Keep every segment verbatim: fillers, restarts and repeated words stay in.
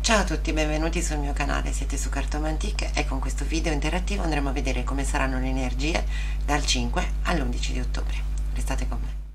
Ciao a tutti, benvenuti sul mio canale, siete su Cartomantic e con questo video interattivo andremo a vedere come saranno le energie dal cinque all'undici di ottobre. Restate con me.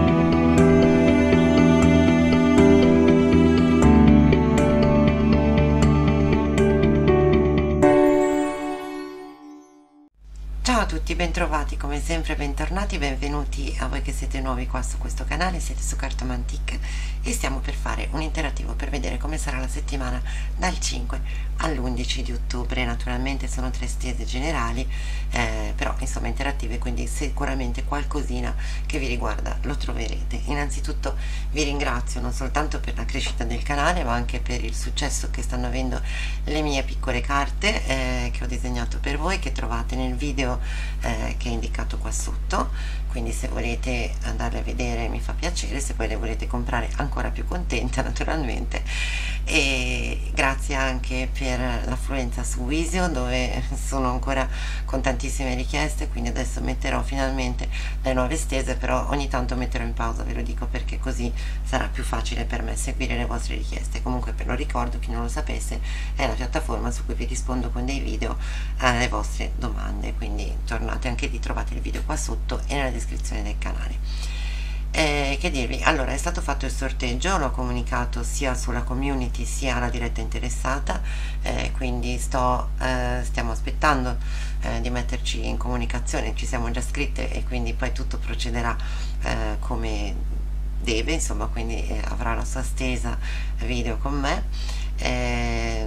Ciao a tutti, bentrovati, come sempre bentornati, benvenuti a voi che siete nuovi qua su questo canale, siete su Cartomantic e stiamo per fare un interattivo per vedere come sarà la settimana dal cinque all'undici di ottobre. Naturalmente sono tre stese generali, eh, però insomma interattive, quindi sicuramente qualcosina che vi riguarda lo troverete. Innanzitutto vi ringrazio non soltanto per la crescita del canale, ma anche per il successo che stanno avendo le mie piccole carte eh, che ho disegnato per voi, che trovate nel video eh, che è indicato qua sotto, quindi se volete andarle a vedere mi fa piacere, se poi le volete comprare ancora più contenta naturalmente. E grazie anche per l'affluenza su Visio, dove sono ancora con tantissime richieste, quindi adesso metterò finalmente le nuove stese, però ogni tanto metterò in pausa, ve lo dico, perché così sarà più facile per me seguire le vostre richieste. Comunque ve lo ricordo, chi non lo sapesse, è la piattaforma su cui vi rispondo con dei video alle vostre domande, quindi tornate anche lì, trovate il video qua sotto e nella descrizione del canale. Eh, che dirvi, allora è stato fatto il sorteggio, l'ho comunicato sia sulla community sia alla diretta interessata, eh, quindi sto, eh, stiamo aspettando eh, di metterci in comunicazione, ci siamo già scritte e quindi poi tutto procederà eh, come deve, insomma, quindi eh, avrà la sua stesa video con me. eh,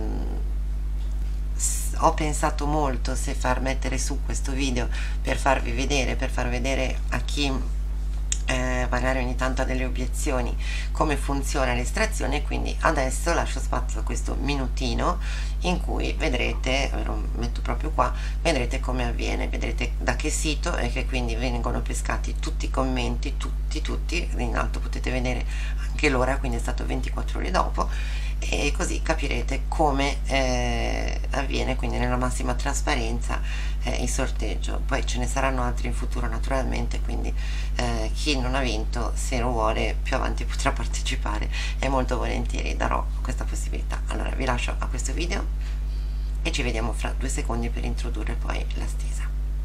ho pensato molto se far mettere su questo video per farvi vedere, per far vedere a chi Eh, magari ogni tanto ha delle obiezioni come funziona l'estrazione, quindi adesso lascio spazio a questo minutino in cui vedrete, ve lo metto proprio qua, vedrete come avviene, vedrete da che sito, e che quindi vengono pescati tutti i commenti, tutti tutti in alto potete vedere anche l'ora, quindi è stato ventiquattro ore dopo, e così capirete come eh, avviene, quindi nella massima trasparenza, eh, il sorteggio. Poi ce ne saranno altri in futuro naturalmente, quindi eh, chi non ha vinto, se lo vuole più avanti potrà partecipare e molto volentieri darò questa possibilità. Allora vi lascio a questo video e ci vediamo fra due secondi per introdurre poi la stesa.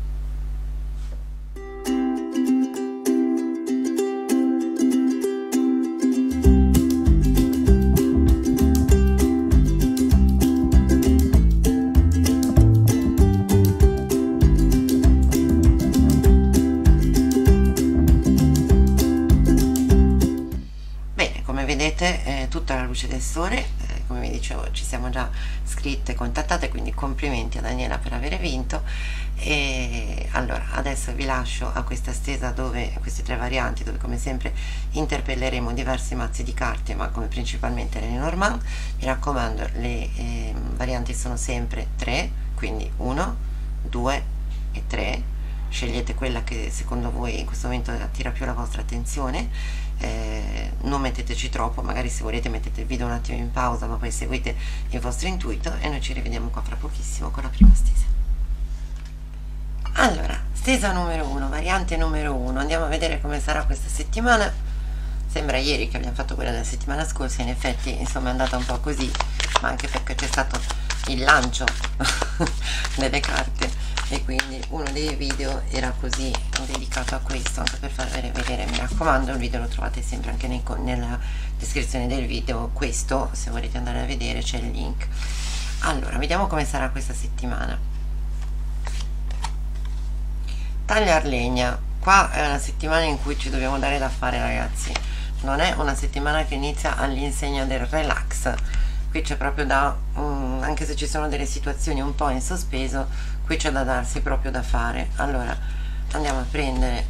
Vedete eh, tutta la luce del sole, eh, come vi dicevo ci siamo già scritte e contattate, quindi complimenti a Daniela per aver vinto. E allora adesso vi lascio a questa stesa, dove queste tre varianti, dove come sempre interpelleremo diversi mazzi di carte, ma come principalmente le Lenormand. Mi raccomando, le eh, varianti sono sempre tre, quindi uno, due e tre. Scegliete quella che secondo voi in questo momento attira più la vostra attenzione. Eh, non metteteci troppo, magari se volete mettete il video un attimo in pausa, ma poi seguite il vostro intuito e noi ci rivediamo qua fra pochissimo con la prima stesa. Allora, stesa numero uno, variante numero uno, andiamo a vedere come sarà questa settimana. Sembra ieri che abbiamo fatto quella della settimana scorsa, in effetti insomma è andata un po' così, ma anche perché c'è stato il lancio delle carte e quindi uno dei video era così dedicato a questo, anche per farvi vedere. Mi raccomando, il video lo trovate sempre anche nei, nella descrizione del video, questo se volete andare a vedere c'è il link. Allora vediamo come sarà questa settimana. Tagliar legna, qua è una settimana in cui ci dobbiamo dare da fare, ragazzi, non è una settimana che inizia all'insegna del relax, qui c'è proprio da um, anche se ci sono delle situazioni un po' in sospeso, qui c'è da darsi proprio da fare. Allora andiamo a prendere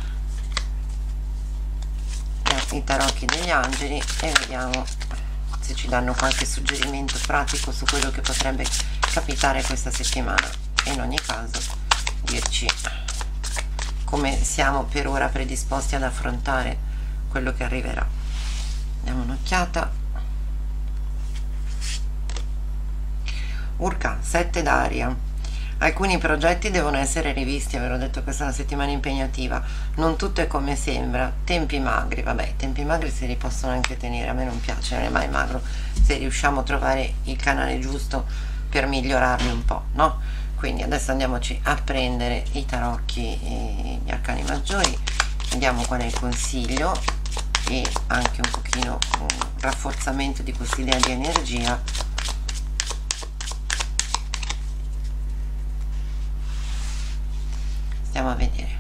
i tarocchi degli angeli e vediamo se ci danno qualche suggerimento pratico su quello che potrebbe capitare questa settimana, e in ogni caso dirci come siamo per ora predisposti ad affrontare quello che arriverà. Diamo un'occhiata. Urca, sette d'aria. alcuni progetti devono essere rivisti, ve l'ho detto, questa è una settimana impegnativa, non tutto è come sembra, tempi magri, vabbè, i tempi magri se li possono anche tenere, a me non piace, non è mai magro, se riusciamo a trovare il canale giusto per migliorarli un po', no? Quindi adesso andiamoci a prendere i tarocchi e gli arcani maggiori, vediamo qual è il consiglio e anche un pochino un rafforzamento di quest'idea di energia. Stiamo a vedere.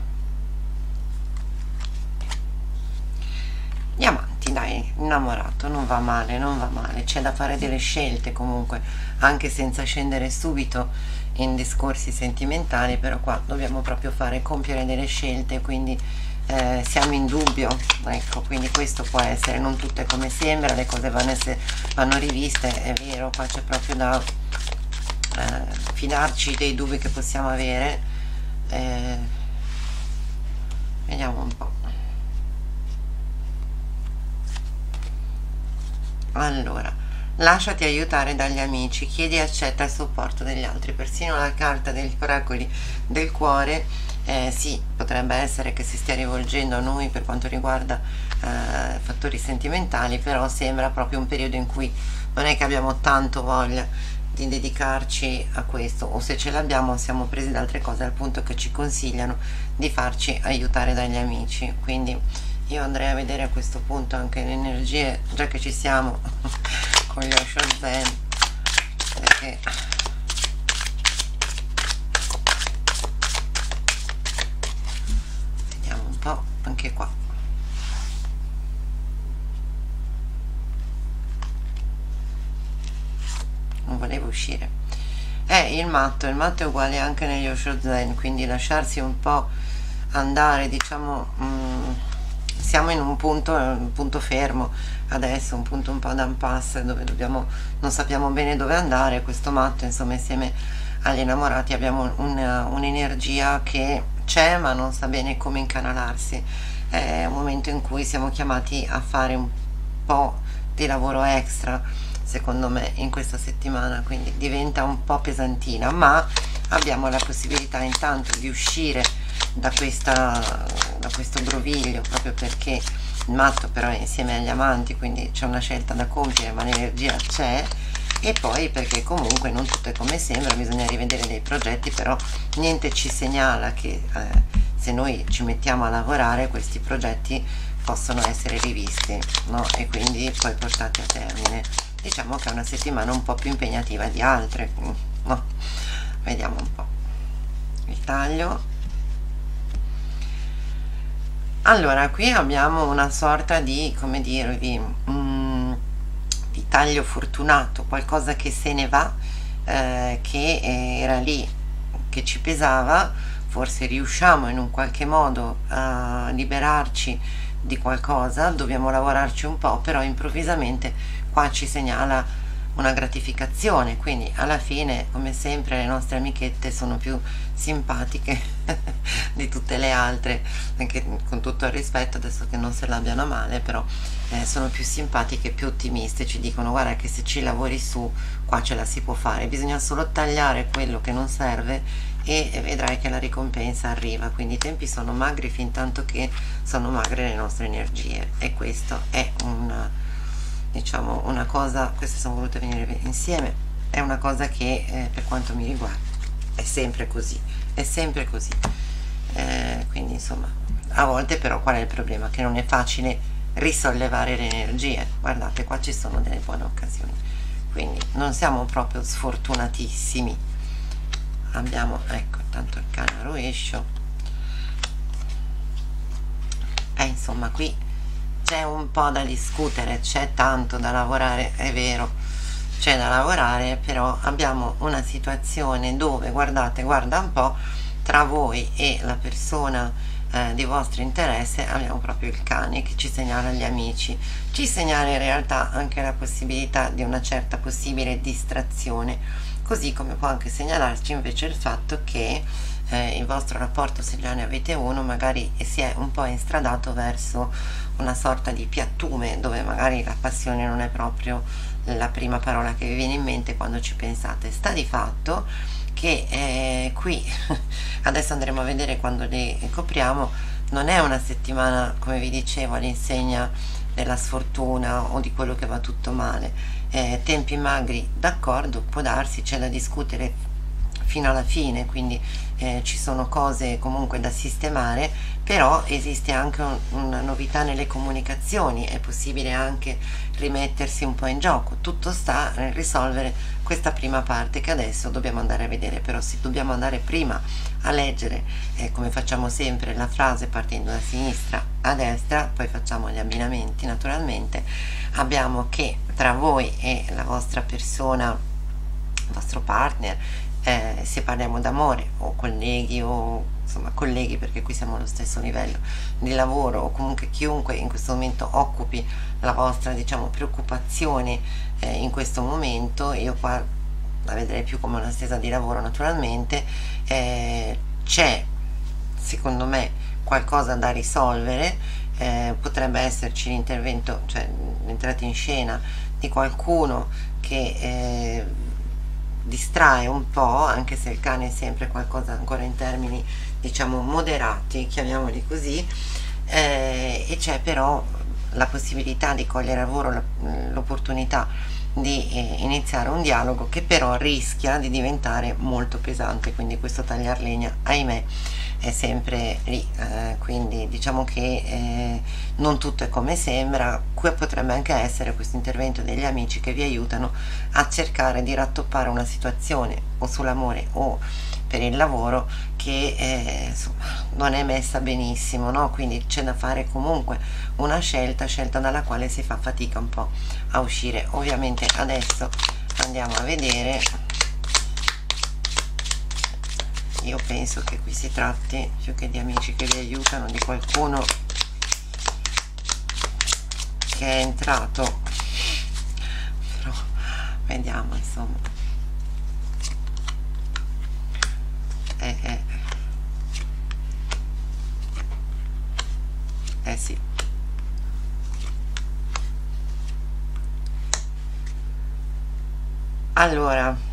Diamanti, dai, innamorato, non va male, non va male, c'è da fare delle scelte comunque, anche senza scendere subito in discorsi sentimentali, però qua dobbiamo proprio fare, compiere delle scelte, quindi eh, siamo in dubbio, ecco, quindi questo può essere, non tutto è come sembra, le cose vanno, essere, vanno riviste, è vero, qua c'è proprio da eh, fidarci dei dubbi che possiamo avere. Eh, vediamo un po'. Allora, lasciati aiutare dagli amici, chiedi e accetta il supporto degli altri, persino la carta degli oracoli del cuore, eh, sì, potrebbe essere che si stia rivolgendo a noi per quanto riguarda eh, fattori sentimentali, però sembra proprio un periodo in cui non è che abbiamo tanto voglia di dedicarci a questo, o se ce l'abbiamo siamo presi da altre cose, al punto che ci consigliano di farci aiutare dagli amici. Quindi io andrei a vedere a questo punto anche le energie, già che ci siamo con gli Osho Zen, perché vediamo un po' anche qua. Non volevo uscire. Eh, il matto, il matto è uguale anche negli Osho Zen, quindi lasciarsi un po' andare, diciamo, mh, siamo in un punto, un punto fermo adesso, un punto un po' d'impasse dove dobbiamo, non sappiamo bene dove andare. Questo matto, insomma, insieme agli innamorati abbiamo un'energia un che c'è ma non sa bene come incanalarsi. È un momento in cui siamo chiamati a fare un po' di lavoro extra, secondo me, in questa settimana, quindi diventa un po' pesantina, ma abbiamo la possibilità intanto di uscire da, questa, da questo groviglio, proprio perché il matto però è insieme agli amanti, quindi c'è una scelta da compiere, ma l'energia c'è, e poi perché comunque non tutto è come sembra, bisogna rivedere dei progetti, però niente ci segnala che eh, se noi ci mettiamo a lavorare questi progetti possono essere rivisti, no? E quindi poi portati a termine. Diciamo che è una settimana un po' più impegnativa di altre, no? Vediamo un po' il taglio. Allora, qui abbiamo una sorta di, come dirvi, mm, di taglio fortunato, qualcosa che se ne va, eh, che era lì, che ci pesava, forse riusciamo in un qualche modo a liberarci di qualcosa, dobbiamo lavorarci un po', però improvvisamente qua ci segnala una gratificazione, quindi alla fine, come sempre, le nostre amichette sono più simpatiche di tutte le altre, anche con tutto il rispetto, adesso che non se l'abbiano a male, però eh, sono più simpatiche, più ottimiste, ci dicono guarda che se ci lavori su, qua ce la si può fare, bisogna solo tagliare quello che non serve e vedrai che la ricompensa arriva. Quindi i tempi sono magri fin tanto che sono magre le nostre energie, e questo è una, diciamo, una cosa, queste sono volute venire insieme, è una cosa che eh, per quanto mi riguarda è sempre così, è sempre così, eh, quindi insomma, a volte però qual è il problema? Che non è facile risollevare le energie. Guardate, qua ci sono delle buone occasioni, quindi non siamo proprio sfortunatissimi. Abbiamo, ecco, tanto il cane a rovescio, e insomma qui c'è un po' da discutere, c'è tanto da lavorare, è vero, c'è da lavorare, però abbiamo una situazione dove, guardate, guarda un po', tra voi e la persona eh, di vostro interesse abbiamo proprio il cane che ci segnala gli amici, ci segnala in realtà anche la possibilità di una certa possibile distrazione, così come può anche segnalarci invece il fatto che eh, il vostro rapporto, se già ne avete uno, magari si è un po' instradato verso una sorta di piattume, dove magari la passione non è proprio la prima parola che vi viene in mente quando ci pensate. Sta di fatto che eh, qui adesso andremo a vedere quando le copriamo, non è una settimana, come vi dicevo, all'insegna della sfortuna o di quello che va tutto male. Eh, tempi magri, d'accordo, può darsi, c'è da discutere fino alla fine, quindi eh, ci sono cose comunque da sistemare, però esiste anche un, una novità nelle comunicazioni, è possibile anche rimettersi un po' in gioco, tutto sta nel risolvere questa prima parte che adesso dobbiamo andare a vedere. Però se dobbiamo andare prima a leggere, eh, come facciamo sempre, la frase partendo da sinistra a destra, poi facciamo gli abbinamenti naturalmente. Abbiamo che tra voi e la vostra persona, il vostro partner, eh, se parliamo d'amore o colleghi o insomma colleghi, perché qui siamo allo stesso livello di lavoro, o comunque chiunque in questo momento occupi la vostra, diciamo, preoccupazione eh, in questo momento, io qua la vedrei più come una stesa di lavoro naturalmente. Eh, c'è secondo me qualcosa da risolvere, eh, potrebbe esserci l'intervento, cioè l'entrata in scena di qualcuno che eh, distrae un po', anche se il cane è sempre qualcosa ancora in termini, diciamo, moderati, chiamiamoli così, eh, e c'è però la possibilità di cogliere a lavoro l'opportunità di eh, iniziare un dialogo che però rischia di diventare molto pesante, quindi questo tagliar legna, ahimè, è sempre lì, eh, quindi diciamo che eh, non tutto è come sembra. Qui potrebbe anche essere questo intervento degli amici che vi aiutano a cercare di rattoppare una situazione o sull'amore o per il lavoro che eh, insomma non è messa benissimo, no? Quindi c'è da fare comunque una scelta, scelta dalla quale si fa fatica un po' a uscire. Ovviamente adesso andiamo a vedere. Io penso che qui si tratti più che di amici che vi aiutano, di qualcuno che è entrato, però vediamo, insomma. Eh, eh. eh sì, allora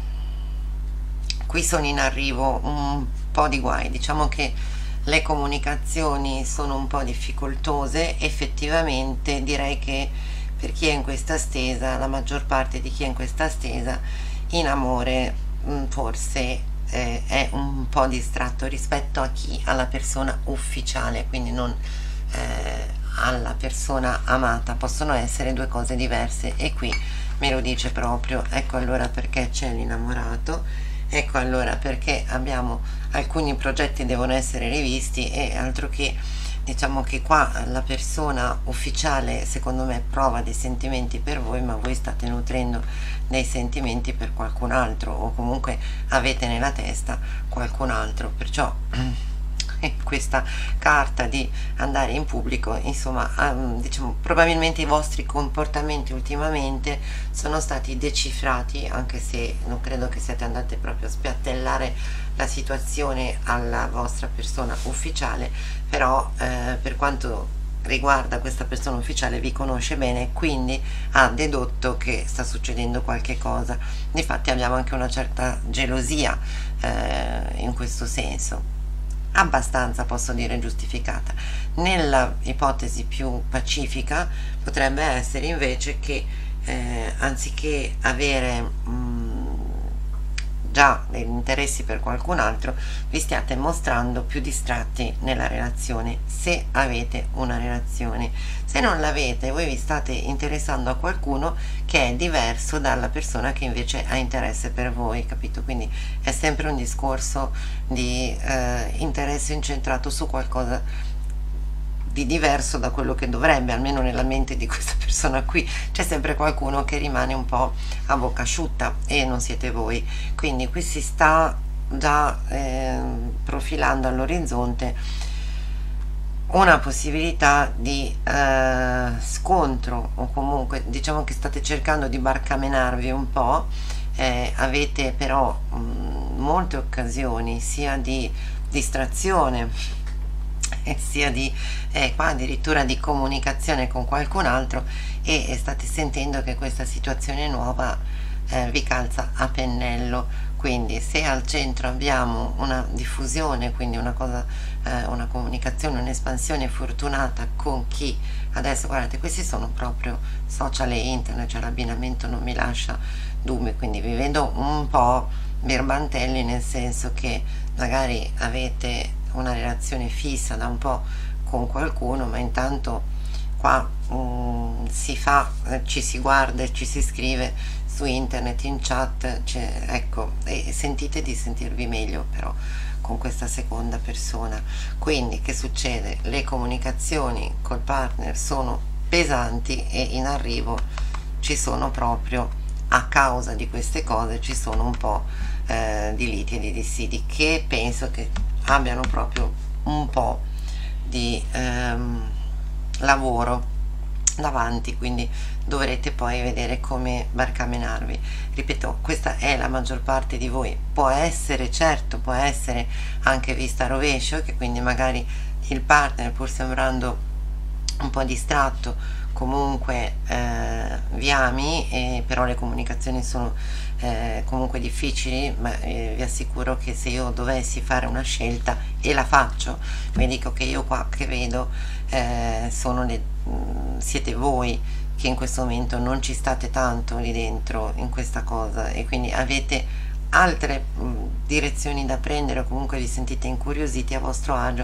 qui sono in arrivo un po' di guai, diciamo che le comunicazioni sono un po' difficoltose, effettivamente direi che per chi è in questa stesa, la maggior parte di chi è in questa stesa in amore mh, forse eh, è un po' distratto rispetto a chi, alla persona ufficiale, quindi non eh, alla persona amata, possono essere due cose diverse, e qui me lo dice proprio. Ecco allora perché c'è l'innamorato. Ecco allora perché abbiamo alcuni progetti devono essere rivisti, e altro che, diciamo che qua la persona ufficiale secondo me prova dei sentimenti per voi, ma voi state nutrendo dei sentimenti per qualcun altro, o comunque avete nella testa qualcun altro, perciò questa carta di andare in pubblico, insomma, um, diciamo probabilmente i vostri comportamenti ultimamente sono stati decifrati, anche se non credo che siate andate proprio a spiattellare la situazione alla vostra persona ufficiale, però eh, per quanto riguarda questa persona ufficiale vi conosce bene, quindi ha dedotto che sta succedendo qualche cosa. Difatti abbiamo anche una certa gelosia eh, in questo senso, abbastanza, posso dire, giustificata. Nella ipotesi più pacifica potrebbe essere invece che eh, anziché avere mh, già degli interessi per qualcun altro, vi stiate mostrando più distratti nella relazione, se avete una relazione. Se non l'avete, voi vi state interessando a qualcuno che è diverso dalla persona che invece ha interesse per voi, capito? Quindi è sempre un discorso di eh, interesse incentrato su qualcosa di diverso da quello che dovrebbe, almeno nella mente di questa persona qui. C'è sempre qualcuno che rimane un po' a bocca asciutta e non siete voi, quindi qui si sta già eh, profilando all'orizzonte una possibilità di eh, scontro, o comunque diciamo che state cercando di barcamenarvi un po', eh, avete però mh, molte occasioni sia di distrazione sia di eh, qua addirittura di comunicazione con qualcun altro, e, e state sentendo che questa situazione nuova eh, vi calza a pennello. Quindi se al centro abbiamo una diffusione, quindi una cosa, eh, una comunicazione, un'espansione fortunata con chi adesso, guardate, questi sono proprio social e internet, cioè l'abbinamento non mi lascia dubbi, quindi vi vedo un po' birbantelli, nel senso che magari avete una relazione fissa da un po' con qualcuno, ma intanto qua um, si fa, eh, ci si guarda e ci si scrive su internet, in chat, cioè, ecco, e sentite di sentirvi meglio però con questa seconda persona. Quindi che succede? Le comunicazioni col partner sono pesanti e in arrivo ci sono proprio, a causa di queste cose, ci sono un po' eh, di liti e di dissidi che penso che abbiano proprio un po' di ehm, lavoro davanti, quindi dovrete poi vedere come barcamenarvi. Ripeto, questa è la maggior parte di voi, può essere, certo, può essere anche vista a rovescio, che quindi magari il partner, pur sembrando un po' distratto, comunque eh, vi ami, e però le comunicazioni sono eh, comunque difficili, ma eh, vi assicuro che se io dovessi fare una scelta, e la faccio, vi dico che io qua che vedo eh, sono le, mh, siete voi che in questo momento non ci state tanto lì dentro in questa cosa, e quindi avete altre mh, direzioni da prendere, o comunque vi sentite incuriositi, a vostro agio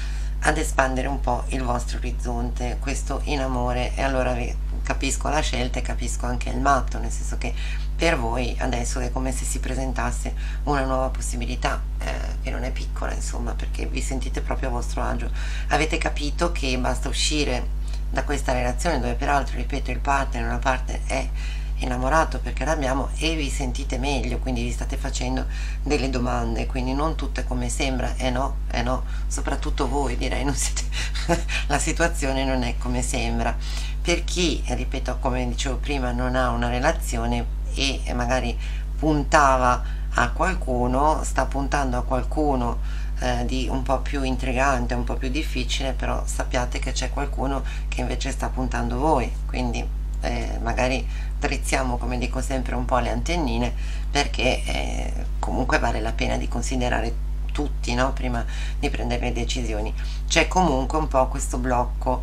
ad espandere un po' il vostro orizzonte, questo in amore. E allora vi capisco la scelta e capisco anche il matto, nel senso che per voi adesso è come se si presentasse una nuova possibilità, eh, che non è piccola, insomma, perché vi sentite proprio a vostro agio, avete capito che basta uscire da questa relazione, dove peraltro, ripeto, il partner, una parte è innamorato perché l'abbiamo, e vi sentite meglio, quindi vi state facendo delle domande, quindi non tutto è come sembra, eh no, eh no, soprattutto voi, direi, non siete la situazione non è come sembra. Per chi, ripeto, come dicevo prima, non ha una relazione e magari puntava a qualcuno, sta puntando a qualcuno eh, di un po' più intrigante, un po' più difficile, però sappiate che c'è qualcuno che invece sta puntando voi, quindi eh, magari drizziamo, come dico sempre, un po' le antennine, perché eh, comunque vale la pena di considerare tutti, no? Prima di prendere le decisioni. C'è comunque un po' questo blocco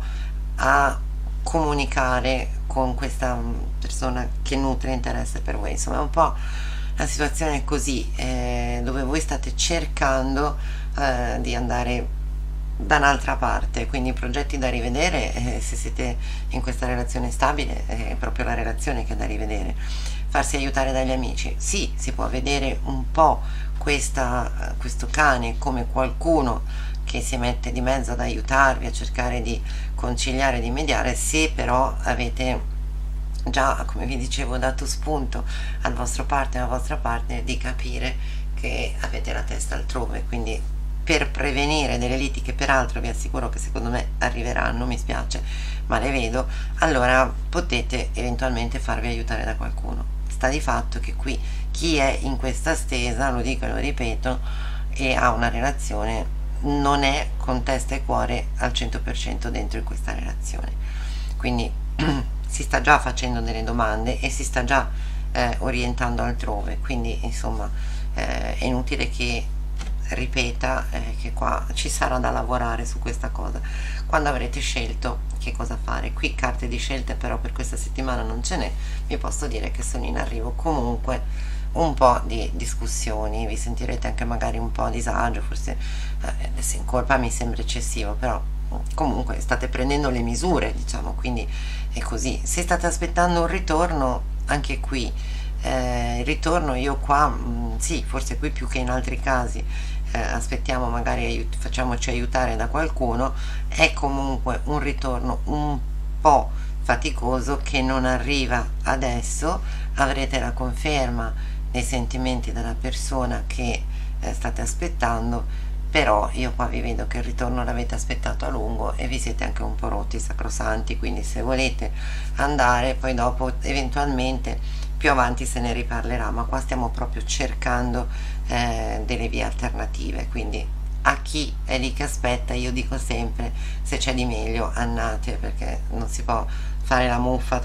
a comunicare con questa persona che nutre interesse per voi, insomma è un po' la situazione così, eh, dove voi state cercando eh, di andare da un'altra parte, quindi progetti da rivedere, eh, se siete in questa relazione stabile è proprio la relazione che è da rivedere. Farsi aiutare dagli amici, sì, si può vedere un po' questa, questo cane come qualcuno che si mette di mezzo ad aiutarvi, a cercare di conciliare, di mediare, se però avete già, come vi dicevo, dato spunto al vostro partner, alla vostra partner, di capire che avete la testa altrove. Quindi per prevenire delle liti, che peraltro vi assicuro che secondo me arriveranno, mi spiace ma le vedo, allora potete eventualmente farvi aiutare da qualcuno. Sta di fatto che qui chi è in questa stesa, lo dico e lo ripeto, e ha una relazione, non è con testa e cuore al cento per cento dentro in questa relazione, quindi si sta già facendo delle domande e si sta già eh, orientando altrove, quindi insomma eh, è inutile che ripeta eh, che qua ci sarà da lavorare su questa cosa quando avrete scelto che cosa fare. Qui carte di scelte però per questa settimana non ce n'è, vi posso dire che sono in arrivo comunque un po' di discussioni, vi sentirete anche magari un po' a disagio, forse eh, adesso in colpa mi sembra eccessivo, però comunque state prendendo le misure, diciamo, quindi è così. Se state aspettando un ritorno, anche qui eh, il ritorno, io qua mh, sì, forse qui più che in altri casi eh, aspettiamo, magari aiut facciamoci aiutare da qualcuno, è comunque un ritorno un po' faticoso che non arriva adesso, avrete la conferma dei sentimenti dalla persona che eh, state aspettando, però io qua vi vedo che il ritorno l'avete aspettato a lungo e vi siete anche un po' rotti sacrosanti, quindi se volete andare poi dopo eventualmente più avanti se ne riparlerà, ma qua stiamo proprio cercando eh, delle vie alternative, quindi a chi è lì che aspetta io dico sempre, se c'è di meglio annate, perché non si può fare la muffa tutte le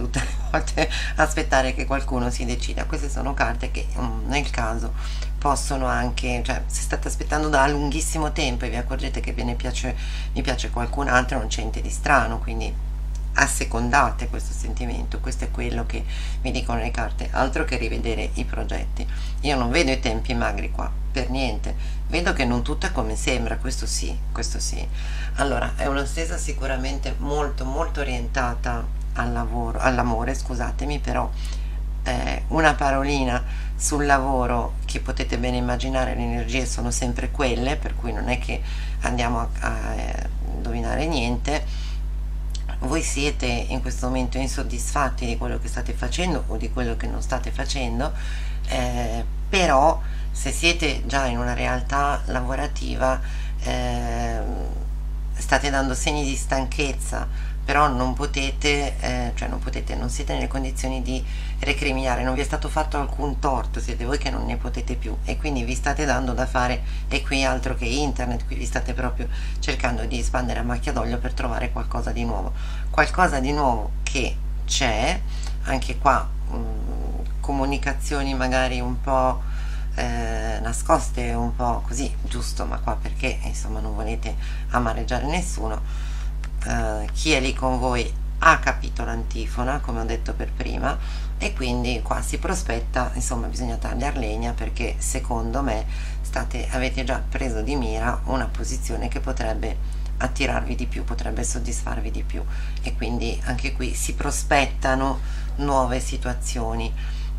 volte aspettare che qualcuno si decida. Queste sono carte che um, nel caso possono anche, cioè se state aspettando da lunghissimo tempo e vi accorgete che ve ne piace, vi piace qualcun altro, non c'è niente di strano, quindi assecondate questo sentimento. Questo è quello che mi dicono le carte, altro che rivedere i progetti. Io non vedo i tempi magri qua, per niente, vedo che non tutto è come sembra, questo sì, questo sì. Allora, è una stesa sicuramente molto molto orientata al lavoro, all'amore, scusatemi, però eh, una parolina sul lavoro, che potete bene immaginare le energie sono sempre quelle, per cui non è che andiamo a, a eh, indovinare niente. Voi siete in questo momento insoddisfatti di quello che state facendo o di quello che non state facendo, eh, però se siete già in una realtà lavorativa eh, state dando segni di stanchezza, però non potete, eh, cioè non potete, non siete nelle condizioni di recriminare, non vi è stato fatto alcun torto, siete voi che non ne potete più e quindi vi state dando da fare. E qui altro che internet, qui vi state proprio cercando di espandere a macchia d'olio per trovare qualcosa di nuovo, qualcosa di nuovo che c'è, anche qua mh, comunicazioni magari un po' eh, nascoste, un po' così, giusto, ma qua perché insomma non volete amareggiare nessuno. Uh, chi è lì con voi ha capito l'antifona, come ho detto per prima, e quindi qua si prospetta, insomma bisogna tagliar legna, perché secondo me state, avete già preso di mira una posizione che potrebbe attirarvi di più, potrebbe soddisfarvi di più, e quindi anche qui si prospettano nuove situazioni.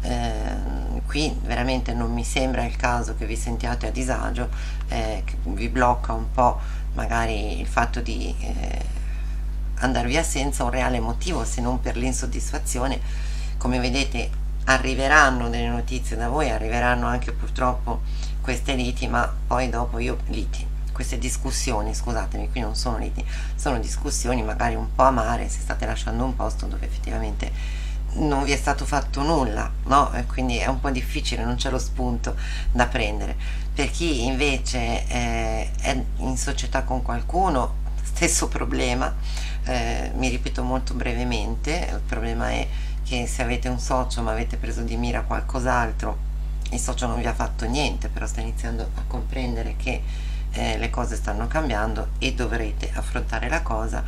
Eh, qui veramente non mi sembra il caso che vi sentiate a disagio, eh, che vi blocca un po' magari il fatto di eh, andare via senza un reale motivo, se non per l'insoddisfazione. Come vedete arriveranno delle notizie da voi, arriveranno anche purtroppo queste liti, ma poi dopo io liti, queste discussioni, scusatemi, qui non sono liti, sono discussioni magari un po' amare, se state lasciando un posto dove effettivamente non vi è stato fatto nulla, no? E quindi è un po' difficile, non c'è lo spunto da prendere. Per chi invece eh, è in società con qualcuno, stesso problema. Eh, mi ripeto molto brevemente, il problema è che se avete un socio ma avete preso di mira qualcos'altro, il socio non vi ha fatto niente, però sta iniziando a comprendere che eh, le cose stanno cambiando e dovrete affrontare la cosa.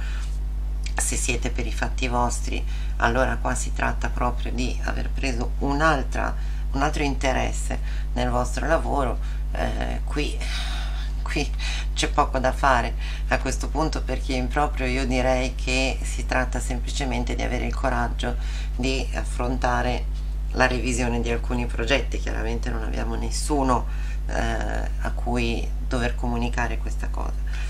Se siete per i fatti vostri, allora qua si tratta proprio di aver preso un'altra un altro interesse nel vostro lavoro. Eh, qui qui c'è poco da fare a questo punto, perché in proprio io direi che si tratta semplicemente di avere il coraggio di affrontare la revisione di alcuni progetti. Chiaramente non abbiamo nessuno eh, a cui dover comunicare questa cosa.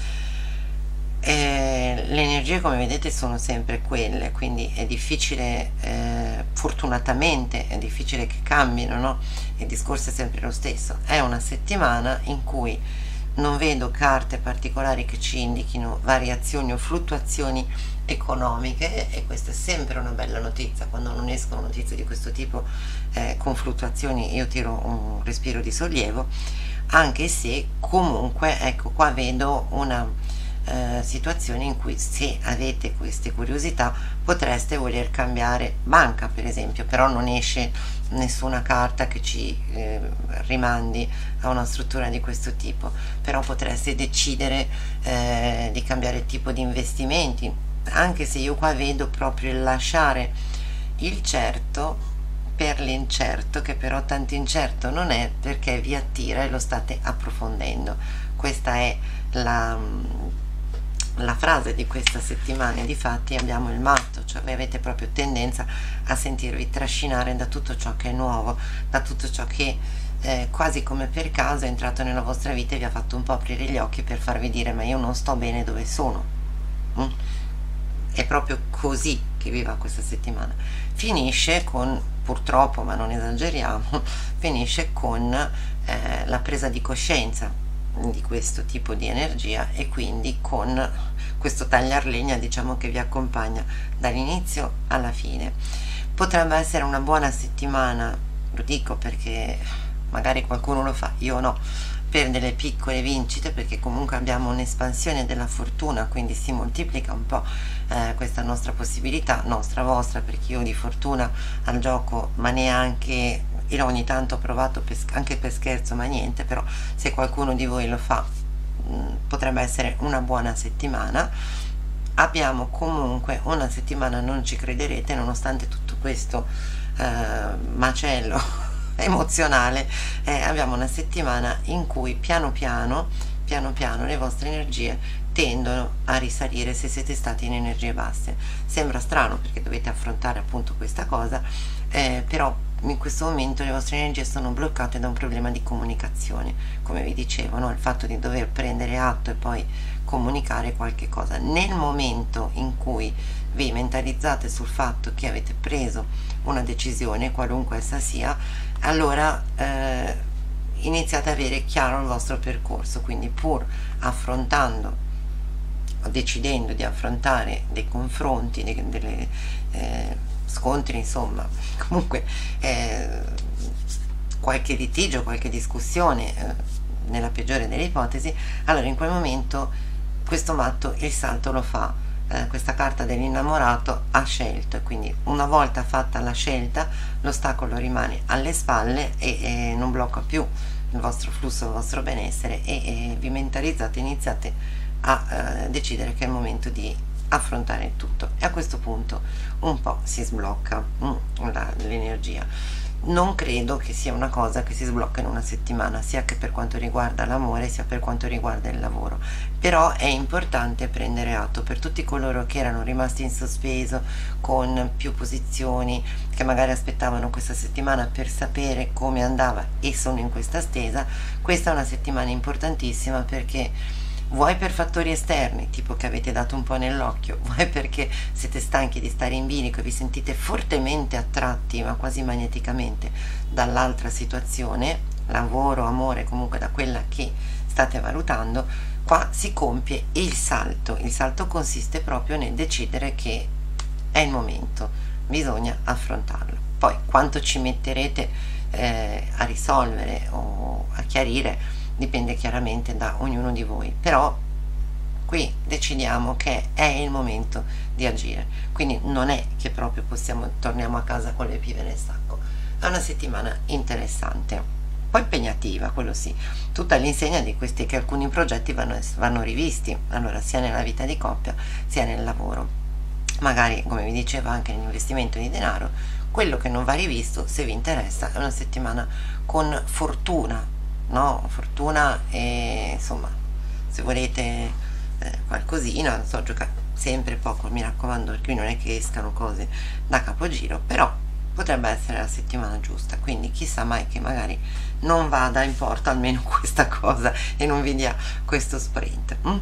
Eh, le energie, come vedete, sono sempre quelle, quindi è difficile, eh, fortunatamente è difficile che cambino, no? Il discorso è sempre lo stesso. È una settimana in cui non vedo carte particolari che ci indichino variazioni o fluttuazioni economiche, e questa è sempre una bella notizia. Quando non escono notizie di questo tipo eh, con fluttuazioni, io tiro un respiro di sollievo, anche se comunque ecco qua vedo una eh, situazione in cui, se avete queste curiosità, potreste voler cambiare banca per esempio, però non esce nessuna carta che ci eh, rimandi a una struttura di questo tipo. Però potreste decidere eh, di cambiare tipo di investimenti, anche se io qua vedo proprio il lasciare il certo per l'incerto, che però tanto incerto non è, perché vi attira e lo state approfondendo. Questa è la la frase di questa settimana. Difatti abbiamo il matto, cioè voi avete proprio tendenza a sentirvi trascinare da tutto ciò che è nuovo, da tutto ciò che eh, quasi come per caso è entrato nella vostra vita e vi ha fatto un po' aprire gli occhi per farvi dire: ma io non sto bene dove sono. mm? È proprio così che vi va questa settimana. Finisce con, purtroppo, ma non esageriamo, finisce con eh, la presa di coscienza di questo tipo di energia, e quindi con questo tagliar legna, diciamo, che vi accompagna dall'inizio alla fine. Potrebbe essere una buona settimana, lo dico perché magari qualcuno lo fa, io no, per delle piccole vincite, perché comunque abbiamo un'espansione della fortuna, quindi si moltiplica un po' eh, questa nostra possibilità, nostra, vostra, perché io di fortuna al gioco ma neanche, io ogni tanto ho provato per, anche per scherzo, ma niente, però se qualcuno di voi lo fa mh, potrebbe essere una buona settimana. Abbiamo comunque una settimana, non ci crederete, nonostante tutto questo eh, macello emozionale, eh, abbiamo una settimana in cui piano piano piano piano le vostre energie tendono a risalire se siete stati in energie basse. Sembra strano perché dovete affrontare appunto questa cosa, eh, però in questo momento le vostre energie sono bloccate da un problema di comunicazione, come vi dicevo, no? Il fatto di dover prendere atto e poi comunicare qualche cosa. Nel momento in cui vi mentalizzate sul fatto che avete preso una decisione, qualunque essa sia, allora eh, iniziate ad avere chiaro il vostro percorso, quindi pur affrontando o decidendo di affrontare dei confronti, dei, delle eh, scontri, insomma, comunque eh, qualche litigio, qualche discussione, eh, nella peggiore delle ipotesi, allora in quel momento questo matto il salto lo fa. Eh, questa carta dell'innamorato ha scelto, e quindi una volta fatta la scelta l'ostacolo rimane alle spalle e, e non blocca più il vostro flusso, il vostro benessere, e, e vi mentalizzate, iniziate a eh, decidere che è il momento di affrontare il tutto, e a questo punto un po' si sblocca mm, l'energia. Non credo che sia una cosa che si sblocca in una settimana, sia che per quanto riguarda l'amore sia per quanto riguarda il lavoro, però è importante prendere atto per tutti coloro che erano rimasti in sospeso con più posizioni, che magari aspettavano questa settimana per sapere come andava e sono in questa stesa. Questa è una settimana importantissima, perché vuoi per fattori esterni, tipo che avete dato un po' nell'occhio, vuoi perché siete stanchi di stare in bilico e vi sentite fortemente attratti, ma quasi magneticamente, dall'altra situazione, lavoro, amore, comunque da quella che state valutando, qua si compie il salto. Il salto consiste proprio nel decidere che è il momento, bisogna affrontarlo. Poi quanto ci metterete eh, a risolvere o a chiarire dipende chiaramente da ognuno di voi, però qui decidiamo che è il momento di agire, quindi non è che proprio possiamo torniamo a casa con le pive nel sacco. È una settimana interessante, un po' impegnativa, quello sì, tutta all'insegna di questi che alcuni progetti vanno, vanno rivisti, allora sia nella vita di coppia sia nel lavoro, magari come vi dicevo anche nell'investimento di denaro. Quello che non va rivisto, se vi interessa, è una settimana con fortuna, no? Fortuna, e insomma, se volete eh, qualcosina, non so, giocare sempre poco, mi raccomando, perché non è che escano cose da capogiro, però potrebbe essere la settimana giusta, quindi chissà mai che magari non vada in porto almeno questa cosa e non vi dia questo sprint. mm?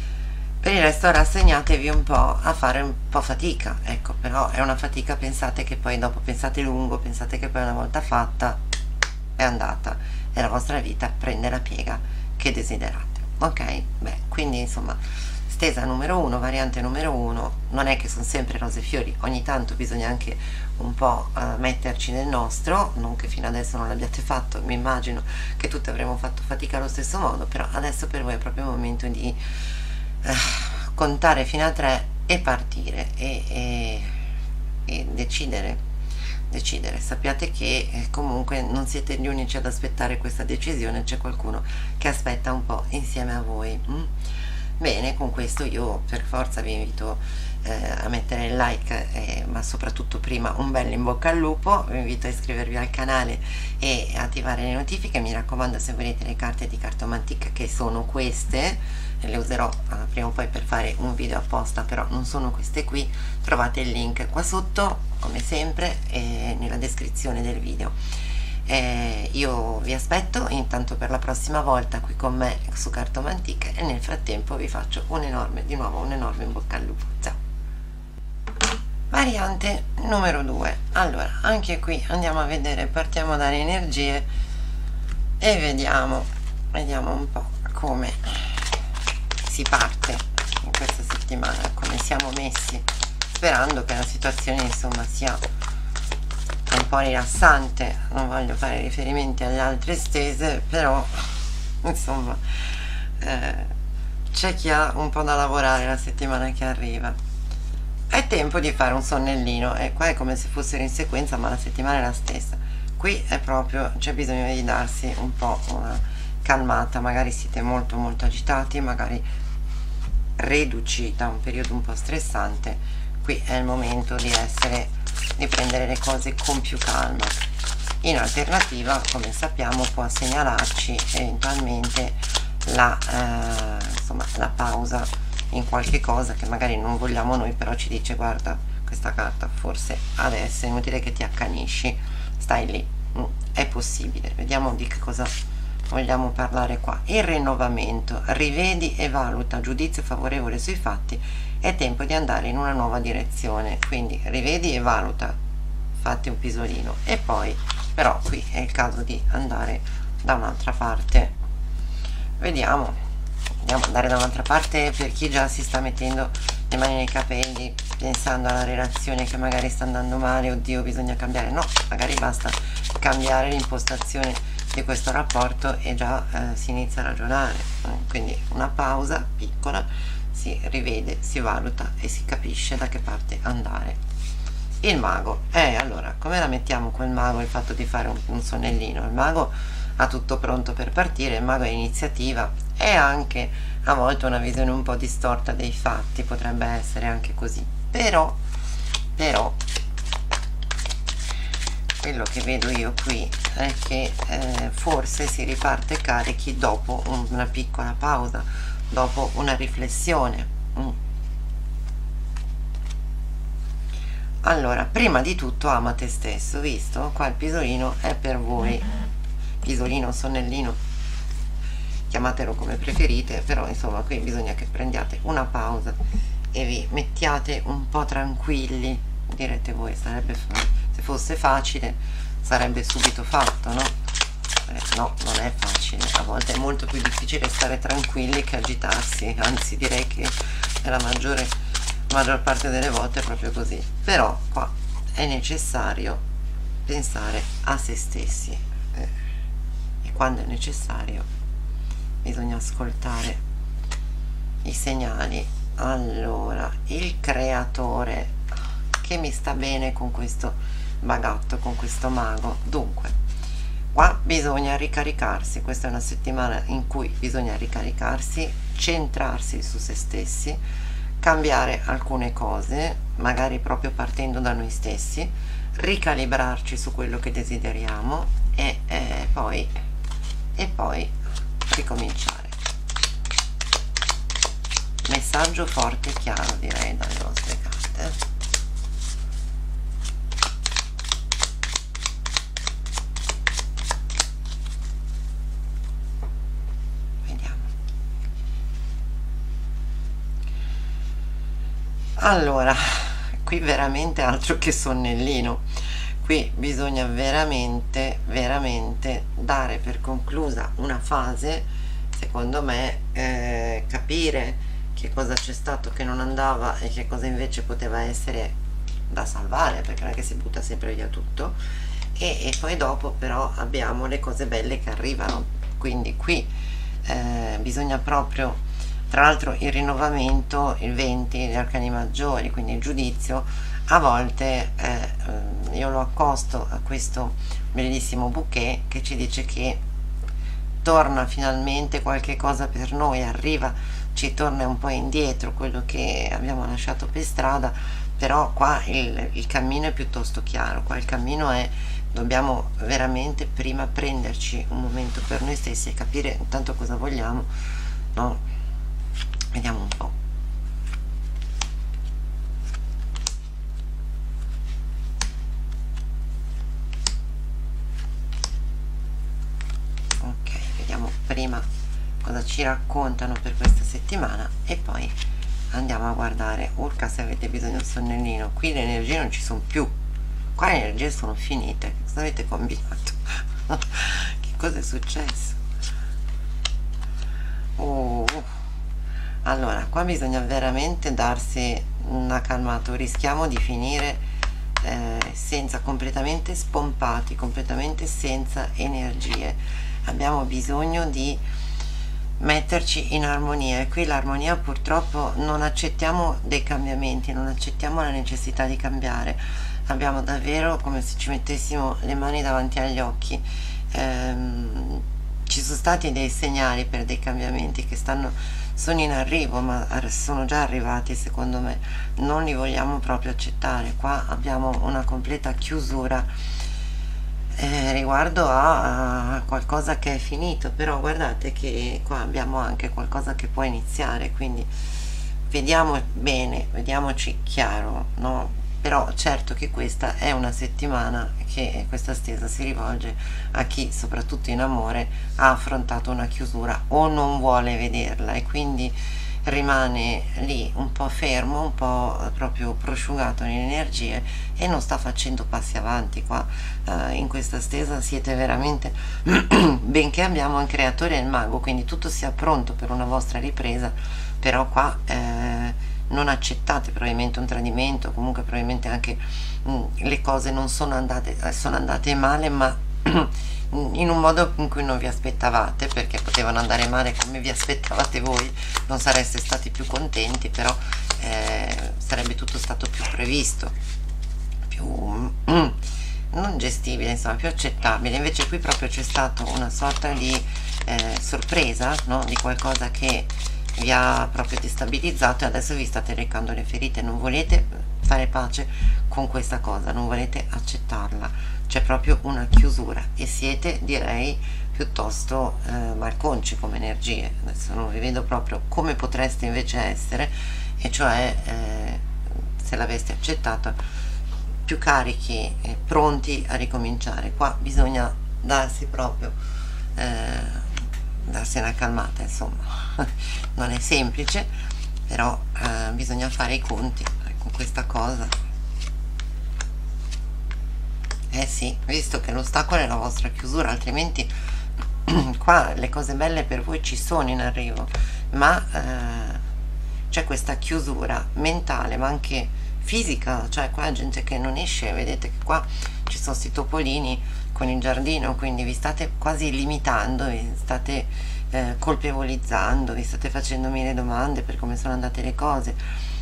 Per il resto rassegnatevi un po' a fare un po' fatica, ecco, però è una fatica, pensate che poi dopo, pensate lungo, pensate che poi una volta fatta è andata e la vostra vita prende la piega che desiderate, ok? Beh, quindi insomma, stesa numero uno, variante numero uno, non è che sono sempre rose e fiori, ogni tanto bisogna anche un po' uh, metterci nel nostro, non che fino adesso non l'abbiate fatto, mi immagino che tutti avremmo fatto fatica allo stesso modo, però adesso per voi è proprio il momento di uh, contare fino a tre e partire e, e, e decidere decidere. Sappiate che eh, comunque non siete gli unici ad aspettare questa decisione, c'è qualcuno che aspetta un po' insieme a voi. mm? Bene, con questo io per forza vi invito eh, a mettere il like, eh, ma soprattutto prima un bel in bocca al lupo, vi invito a iscrivervi al canale e attivare le notifiche. Mi raccomando, se volete le carte di Cartomantic, che sono queste, le userò eh, prima o poi per fare un video apposta, però non sono queste qui, trovate il link qua sotto come sempre e nella descrizione del video. Eh, io vi aspetto intanto per la prossima volta qui con me su Cartomantic, e nel frattempo vi faccio un enorme, di nuovo un enorme in bocca al lupo. Ciao! Variante numero due. Allora, anche qui andiamo a vedere, partiamo dalle energie e vediamo vediamo un po' come si parte in questa settimana, come siamo messi, sperando che la situazione insomma sia un po' rilassante, non voglio fare riferimenti alle altre stese, però insomma eh, c'è chi ha un po' da lavorare la settimana che arriva. È tempo di fare un sonnellino, e qua è come se fossero in sequenza, ma la settimana è la stessa. Qui è proprio, c'è bisogno di darsi un po' una calmata, magari siete molto molto agitati, magari reduci da un periodo un po' stressante. Qui è il momento di essere, di prendere le cose con più calma. In alternativa, come sappiamo, può segnalarci eventualmente la, eh, insomma, la pausa in qualche cosa che magari non vogliamo noi, però ci dice: guarda, questa carta forse adesso è inutile che ti accanisci, stai lì. Mm, è possibile. Vediamo di che cosa vogliamo parlare qua. Il rinnovamento: rivedi e valuta, giudizio favorevole sui fatti, è tempo di andare in una nuova direzione. Quindi rivedi e valuta, fatti un pisolino, e poi però qui è il caso di andare da un'altra parte. Vediamo, andiamo ad andare da un'altra parte per chi già si sta mettendo le mani nei capelli, pensando alla relazione che magari sta andando male, oddio bisogna cambiare. No, magari basta cambiare l'impostazione di questo rapporto e già eh, si inizia a ragionare. Quindi una pausa piccola, si rivede, si valuta e si capisce da che parte andare. Il mago, eh allora come la mettiamo col mago, il fatto di fare un, un sonnellino? Il mago ha tutto pronto per partire, il mago è iniziativa, è anche a volte una visione un po' distorta dei fatti, potrebbe essere anche così, però però quello che vedo io qui è che eh, forse si riparte carichi dopo un, una piccola pausa, dopo una riflessione. mm. Allora, prima di tutto ama te stesso, visto? Qua il pisolino è per voi, pisolino, sonnellino, chiamatelo come preferite, però insomma qui bisogna che prendiate una pausa e vi mettiate un po' tranquilli. Direte voi, sarebbe, se fosse facile sarebbe subito fatto, no? Eh, no, non è facile, a volte è molto più difficile stare tranquilli che agitarsi, anzi direi che è la maggiore maggior parte delle volte è proprio così. Però qua è necessario pensare a se stessi eh, e quando è necessario bisogna ascoltare i segnali. Allora, il creatore, che mi sta bene con questo bagatto, con questo mago. Dunque, qua bisogna ricaricarsi, questa è una settimana in cui bisogna ricaricarsi, centrarsi su se stessi, cambiare alcune cose, magari proprio partendo da noi stessi, ricalibrarci su quello che desideriamo e eh, poi e poi ricominciare. Messaggio forte e chiaro, direi, dalle vostre carte. Allora, qui veramente altro che sonnellino, qui bisogna veramente veramente dare per conclusa una fase, secondo me, eh, capire che cosa c'è stato che non andava e che cosa invece poteva essere da salvare, perché non è che si butta sempre via tutto, e, e poi dopo però abbiamo le cose belle che arrivano. Quindi qui eh, bisogna proprio, tra l'altro il rinnovamento, il venti, gli arcani maggiori, quindi il giudizio, a volte eh, io lo accosto a questo bellissimo bouquet che ci dice che torna finalmente qualche cosa per noi, arriva, ci torna un po' indietro quello che abbiamo lasciato per strada. Però qua il, il cammino è piuttosto chiaro, qua il cammino è: dobbiamo veramente prima prenderci un momento per noi stessi e capire intanto cosa vogliamo, no? Vediamo un po'. Ok, vediamo prima cosa ci raccontano per questa settimana e poi andiamo a guardare. Urca, se avete bisogno di un sonnellino, qui le energie non ci sono più, qua le energie sono finite. Cosa avete combinato? Che cosa è successo? Oh. Allora, qua bisogna veramente darsi una calmata, rischiamo di finire eh, senza, completamente spompati, completamente senza energie. Abbiamo bisogno di metterci in armonia, e qui l'armonia, purtroppo non accettiamo dei cambiamenti, non accettiamo la necessità di cambiare, abbiamo davvero come se ci mettessimo le mani davanti agli occhi. Ehm, ci sono stati dei segnali per dei cambiamenti che stanno, sono in arrivo, ma sono già arrivati secondo me, non li vogliamo proprio accettare. Qua abbiamo una completa chiusura eh, riguardo a, a qualcosa che è finito, però guardate che qua abbiamo anche qualcosa che può iniziare, quindi vediamo bene, vediamoci chiaro, no? Però certo che questa è una settimana che questa stesa si rivolge a chi, soprattutto in amore, ha affrontato una chiusura o non vuole vederla, e quindi rimane lì un po' fermo, un po' proprio prosciugato nelle energie e non sta facendo passi avanti. Qua eh, in questa stesa siete veramente benché abbiamo il creatore e il mago, quindi tutto sia pronto per una vostra ripresa, però qua eh, non accettate probabilmente un tradimento, comunque probabilmente anche mh, le cose non sono andate, sono andate male, ma in un modo in cui non vi aspettavate, perché potevano andare male come vi aspettavate voi, non sareste stati più contenti, però eh, sarebbe tutto stato più previsto, più mm, non gestibile, insomma più accettabile. Invece qui proprio c'è stata una sorta di eh, sorpresa, no? Di qualcosa che vi ha proprio destabilizzato, e adesso vi state recando le ferite, non volete fare pace con questa cosa, non volete accettarla, c'è proprio una chiusura e siete, direi, piuttosto eh, malconci come energie. Adesso non vi vedo proprio come potreste invece essere, e cioè eh, se l'aveste accettata più carichi e pronti a ricominciare. Qua bisogna darsi proprio eh, darsi una calmata, insomma non è semplice, però eh, bisogna fare i conti con questa cosa. Eh sì, visto che l'ostacolo è la vostra chiusura, altrimenti qua le cose belle per voi ci sono in arrivo, ma eh, c'è questa chiusura mentale ma anche fisica, cioè qua gente che non esce, vedete che qua ci sono sti topolini con il giardino, quindi vi state quasi limitando, vi state eh, colpevolizzando, vi state facendo mille domande per come sono andate le cose,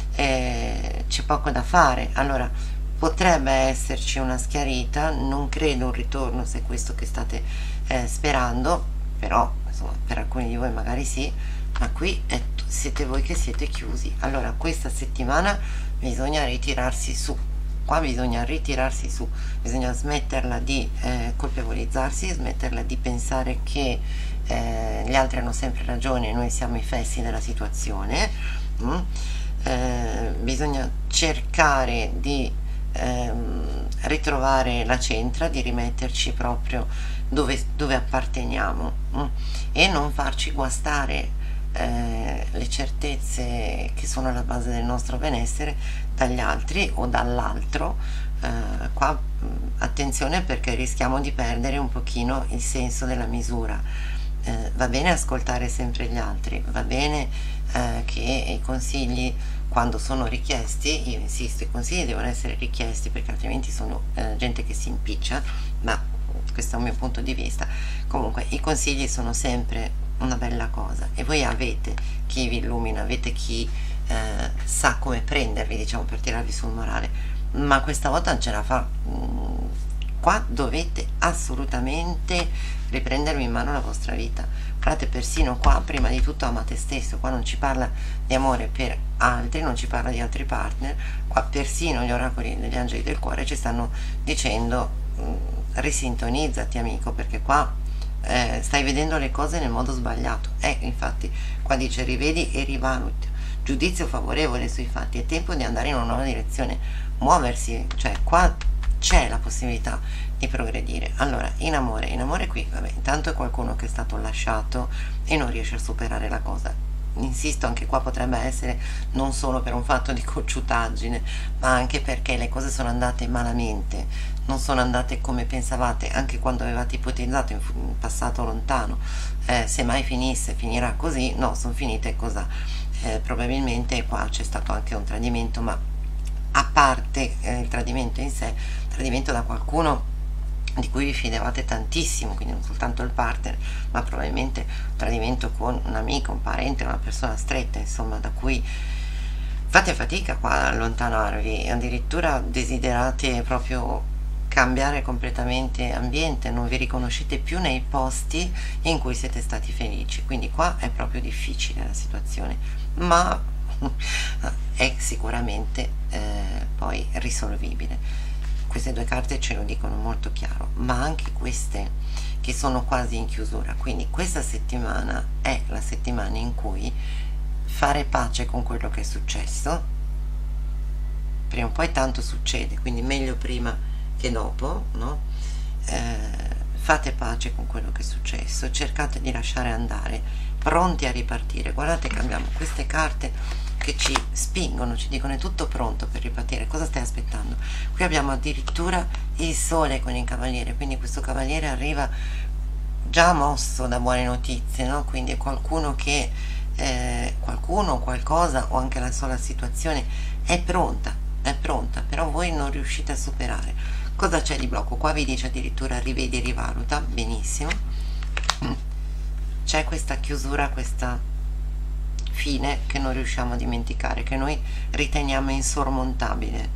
eh, c'è poco da fare. Allora potrebbe esserci una schiarita, non credo un ritorno se è questo che state eh, sperando, però insomma per alcuni di voi magari sì, ma qui è, siete voi che siete chiusi. Allora questa settimana bisogna ritirarsi su, qua bisogna ritirarsi su, bisogna smetterla di eh, colpevolizzarsi, smetterla di pensare che eh, gli altri hanno sempre ragione e noi siamo i fessi della situazione. mm? Eh, bisogna cercare di ehm, ritrovare la centra, di rimetterci proprio dove, dove apparteniamo, mm? e non farci guastare eh, le certezze che sono alla base del nostro benessere dagli altri o dall'altro. Eh, qua mh, attenzione, perché rischiamo di perdere un pochino il senso della misura. Eh, va bene ascoltare sempre gli altri, va bene eh, che i consigli, quando sono richiesti, io insisto, i consigli devono essere richiesti, perché altrimenti sono eh, gente che si impiccia, ma questo è un mio punto di vista. Comunque i consigli sono sempre una bella cosa, e voi avete chi vi illumina, avete chi eh, sa come prendervi, diciamo, per tirarvi sul morale, ma questa volta non ce la fa. Mm, qua dovete assolutamente riprendervi in mano la vostra vita. Guardate, persino qua prima di tutto ama te stesso, qua non ci parla di amore per altri, non ci parla di altri partner, qua persino gli oracoli degli angeli del cuore ci stanno dicendo mm, risintonizzati amico, perché qua eh, stai vedendo le cose nel modo sbagliato. Eh, infatti qua dice rivedi e rivaluti, giudizio favorevole sui fatti, è tempo di andare in una nuova direzione, muoversi, cioè qua c'è la possibilità di progredire. Allora in amore, in amore qui vabbè, intanto è qualcuno che è stato lasciato e non riesce a superare la cosa. Insisto, anche qua potrebbe essere non solo per un fatto di cocciutaggine, ma anche perché le cose sono andate malamente, non sono andate come pensavate, anche quando avevate ipotizzato in, in passato lontano, eh, se mai finisse finirà così, no, sono finite così. Eh, probabilmente qua c'è stato anche un tradimento, ma a parte eh, il tradimento in sé, tradimento da qualcuno di cui vi fidavate tantissimo, quindi non soltanto il partner, ma probabilmente un tradimento con un amico, un parente, una persona stretta, insomma, da cui fate fatica qua ad allontanarvi, addirittura desiderate proprio cambiare completamente ambiente, non vi riconoscete più nei posti in cui siete stati felici, quindi qua è proprio difficile la situazione, ma è sicuramente eh, poi risolvibile. Queste due carte ce lo dicono molto chiaro, ma anche queste che sono quasi in chiusura, quindi questa settimana è la settimana in cui fare pace con quello che è successo, prima o poi tanto succede, quindi meglio prima che dopo, no? Eh, fate pace con quello che è successo, cercate di lasciare andare, pronti a ripartire. Guardate che abbiamo queste carte che ci spingono, ci dicono è tutto pronto per ripartire, cosa stai aspettando? Qui abbiamo addirittura il sole con il cavaliere, quindi questo cavaliere arriva già mosso da buone notizie, no? Quindi è qualcuno che eh, qualcuno, qualcosa o anche la sola situazione è pronta, è pronta, però voi non riuscite a superare. Cosa c'è di blocco? Qua vi dice addirittura rivedi e rivaluta, benissimo. C'è questa chiusura, questa fine che non riusciamo a dimenticare, che noi riteniamo insormontabile.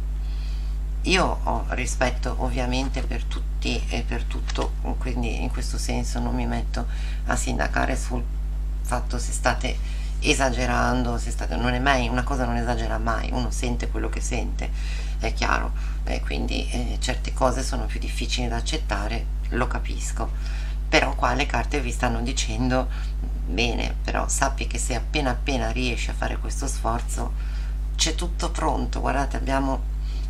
Io ho rispetto ovviamente per tutti e per tutto, quindi in questo senso non mi metto a sindacare sul fatto se state esagerando, se state, non è mai, una cosa non esagera mai, uno sente quello che sente, è chiaro, eh, quindi eh, certe cose sono più difficili da accettare, lo capisco, però qua le carte vi stanno dicendo bene, però sappi che se appena appena riesci a fare questo sforzo c'è tutto pronto. Guardate, abbiamo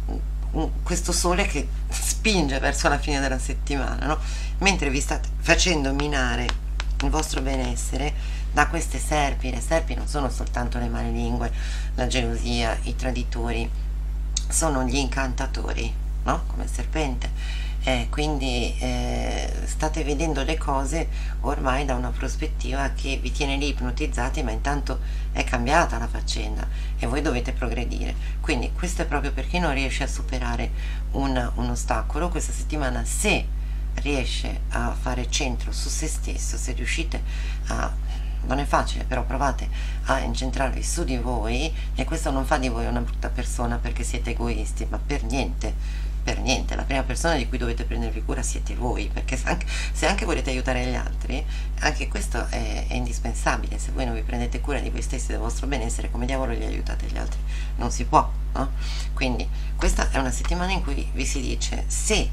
un, questo sole che spinge verso la fine della settimana, no? Mentre vi state facendo minare il vostro benessere da queste serpi. Le serpi non sono soltanto le malelingue, la gelosia, i traditori, sono gli incantatori, no? Come il serpente. Eh, quindi eh, state vedendo le cose ormai da una prospettiva che vi tiene lì ipnotizzati, ma intanto è cambiata la faccenda e voi dovete progredire. Quindi questo è proprio per chi non riesce a superare un, un ostacolo. Questa settimana, se riesce a fare centro su se stesso, se riuscite a, non è facile, però provate a incentrarvi su di voi, e questo non fa di voi una brutta persona perché siete egoisti, ma per niente, per niente. La prima persona di cui dovete prendervi cura siete voi, perché se anche, se anche volete aiutare gli altri, anche questo è, è indispensabile. Se voi non vi prendete cura di voi stessi e del vostro benessere, come diavolo li aiutate gli altri? Non si può, no? Quindi questa è una settimana in cui vi si dice: se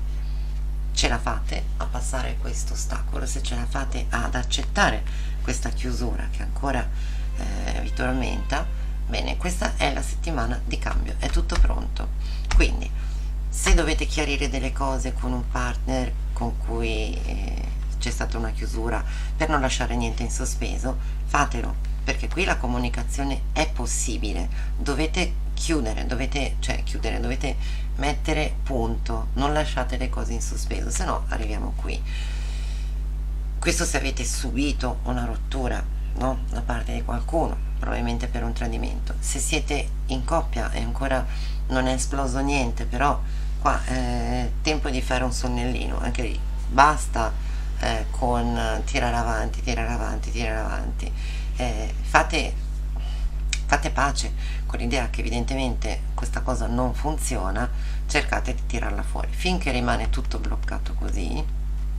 ce la fate a passare questo ostacolo, se ce la fate ad accettare questa chiusura che ancora eh, vi tormenta, bene, questa è la settimana di cambio, è tutto pronto. Quindi se dovete chiarire delle cose con un partner con cui eh, c'è stata una chiusura, per non lasciare niente in sospeso, fatelo, perché qui la comunicazione è possibile. Dovete chiudere, dovete, cioè chiudere, dovete mettere punto, non lasciate le cose in sospeso, se no arriviamo qui. Questo se avete subito una rottura, no? Da parte di qualcuno, probabilmente per un tradimento. Se siete in coppia e ancora non è esploso niente, però qua è tempo di fare un sonnellino, anche lì basta eh, con tirare avanti, tirare avanti, tirare avanti. Eh, fate, fate pace con l'idea che evidentemente questa cosa non funziona, cercate di tirarla fuori. Finché rimane tutto bloccato così,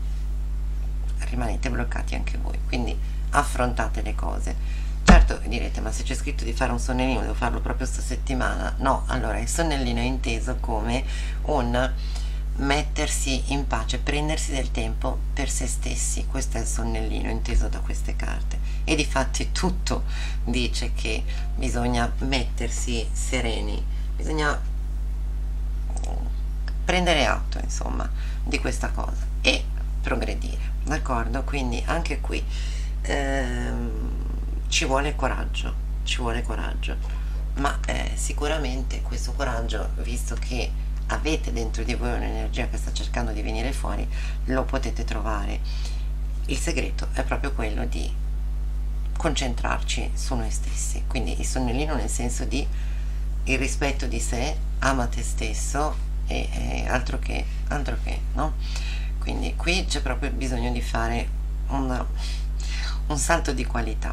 rimanete bloccati anche voi, quindi affrontate le cose. Certo, direte, ma se c'è scritto di fare un sonnellino devo farlo proprio sta settimana? No, allora il sonnellino è inteso come un mettersi in pace, prendersi del tempo per se stessi. Questo è il sonnellino inteso da queste carte, e difatti tutto dice che bisogna mettersi sereni, bisogna prendere atto, insomma, di questa cosa e progredire, d'accordo? Quindi anche qui ehm, ci vuole coraggio, ci vuole coraggio, ma eh, sicuramente questo coraggio, visto che avete dentro di voi un'energia che sta cercando di venire fuori, lo potete trovare. Il segreto è proprio quello di concentrarci su noi stessi, quindi il sonnellino nel senso di il rispetto di sé, ama te stesso e, e altro che, altro che, no? Quindi qui c'è proprio bisogno di fare una, un salto di qualità.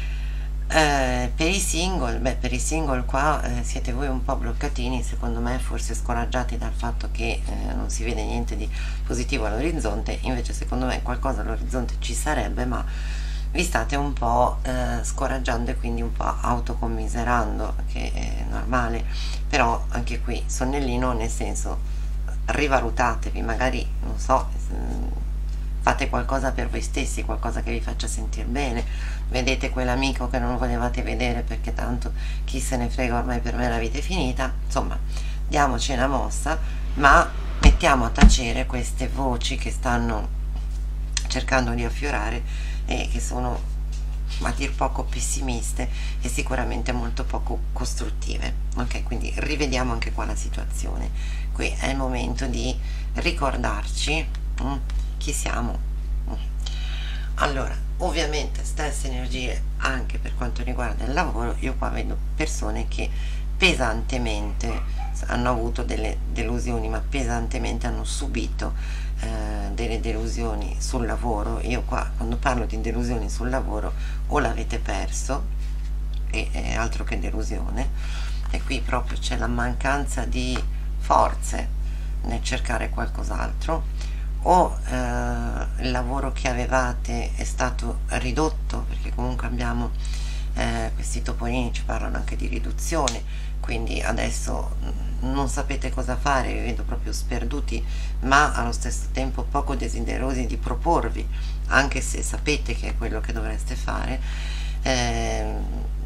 Eh, per i single, beh, per i single qua eh, siete voi un po' bloccatini, secondo me, forse scoraggiati dal fatto che eh, non si vede niente di positivo all'orizzonte. Invece secondo me qualcosa all'orizzonte ci sarebbe, ma vi state un po' eh, scoraggiando e quindi un po' autocommiserando, che è normale. Però anche qui sonnellino, nel senso, rivalutatevi, magari non so, fate qualcosa per voi stessi, qualcosa che vi faccia sentire bene. Vedete quell'amico che non volevate vedere perché tanto chi se ne frega, ormai per me la vita è finita. Insomma, diamoci una mossa, ma mettiamo a tacere queste voci che stanno cercando di affiorare e che sono a dir poco pessimiste e sicuramente molto poco costruttive. Ok, quindi rivediamo anche qua la situazione. Qui è il momento di ricordarci mm, chi siamo. Mm. Allora, ovviamente stesse energie anche per quanto riguarda il lavoro. Io qua vedo persone che pesantemente hanno avuto delle delusioni, ma pesantemente hanno subito eh, delle delusioni sul lavoro. Io qua, quando parlo di delusioni sul lavoro, o l'avete perso e è altro che delusione, e qui proprio c'è la mancanza di forze nel cercare qualcos'altro, o eh, il lavoro che avevate è stato ridotto, perché comunque abbiamo eh, questi topolini ci parlano anche di riduzione, quindi adesso non sapete cosa fare, vi vedo proprio sperduti, ma allo stesso tempo poco desiderosi di proporvi, anche se sapete che è quello che dovreste fare. Eh,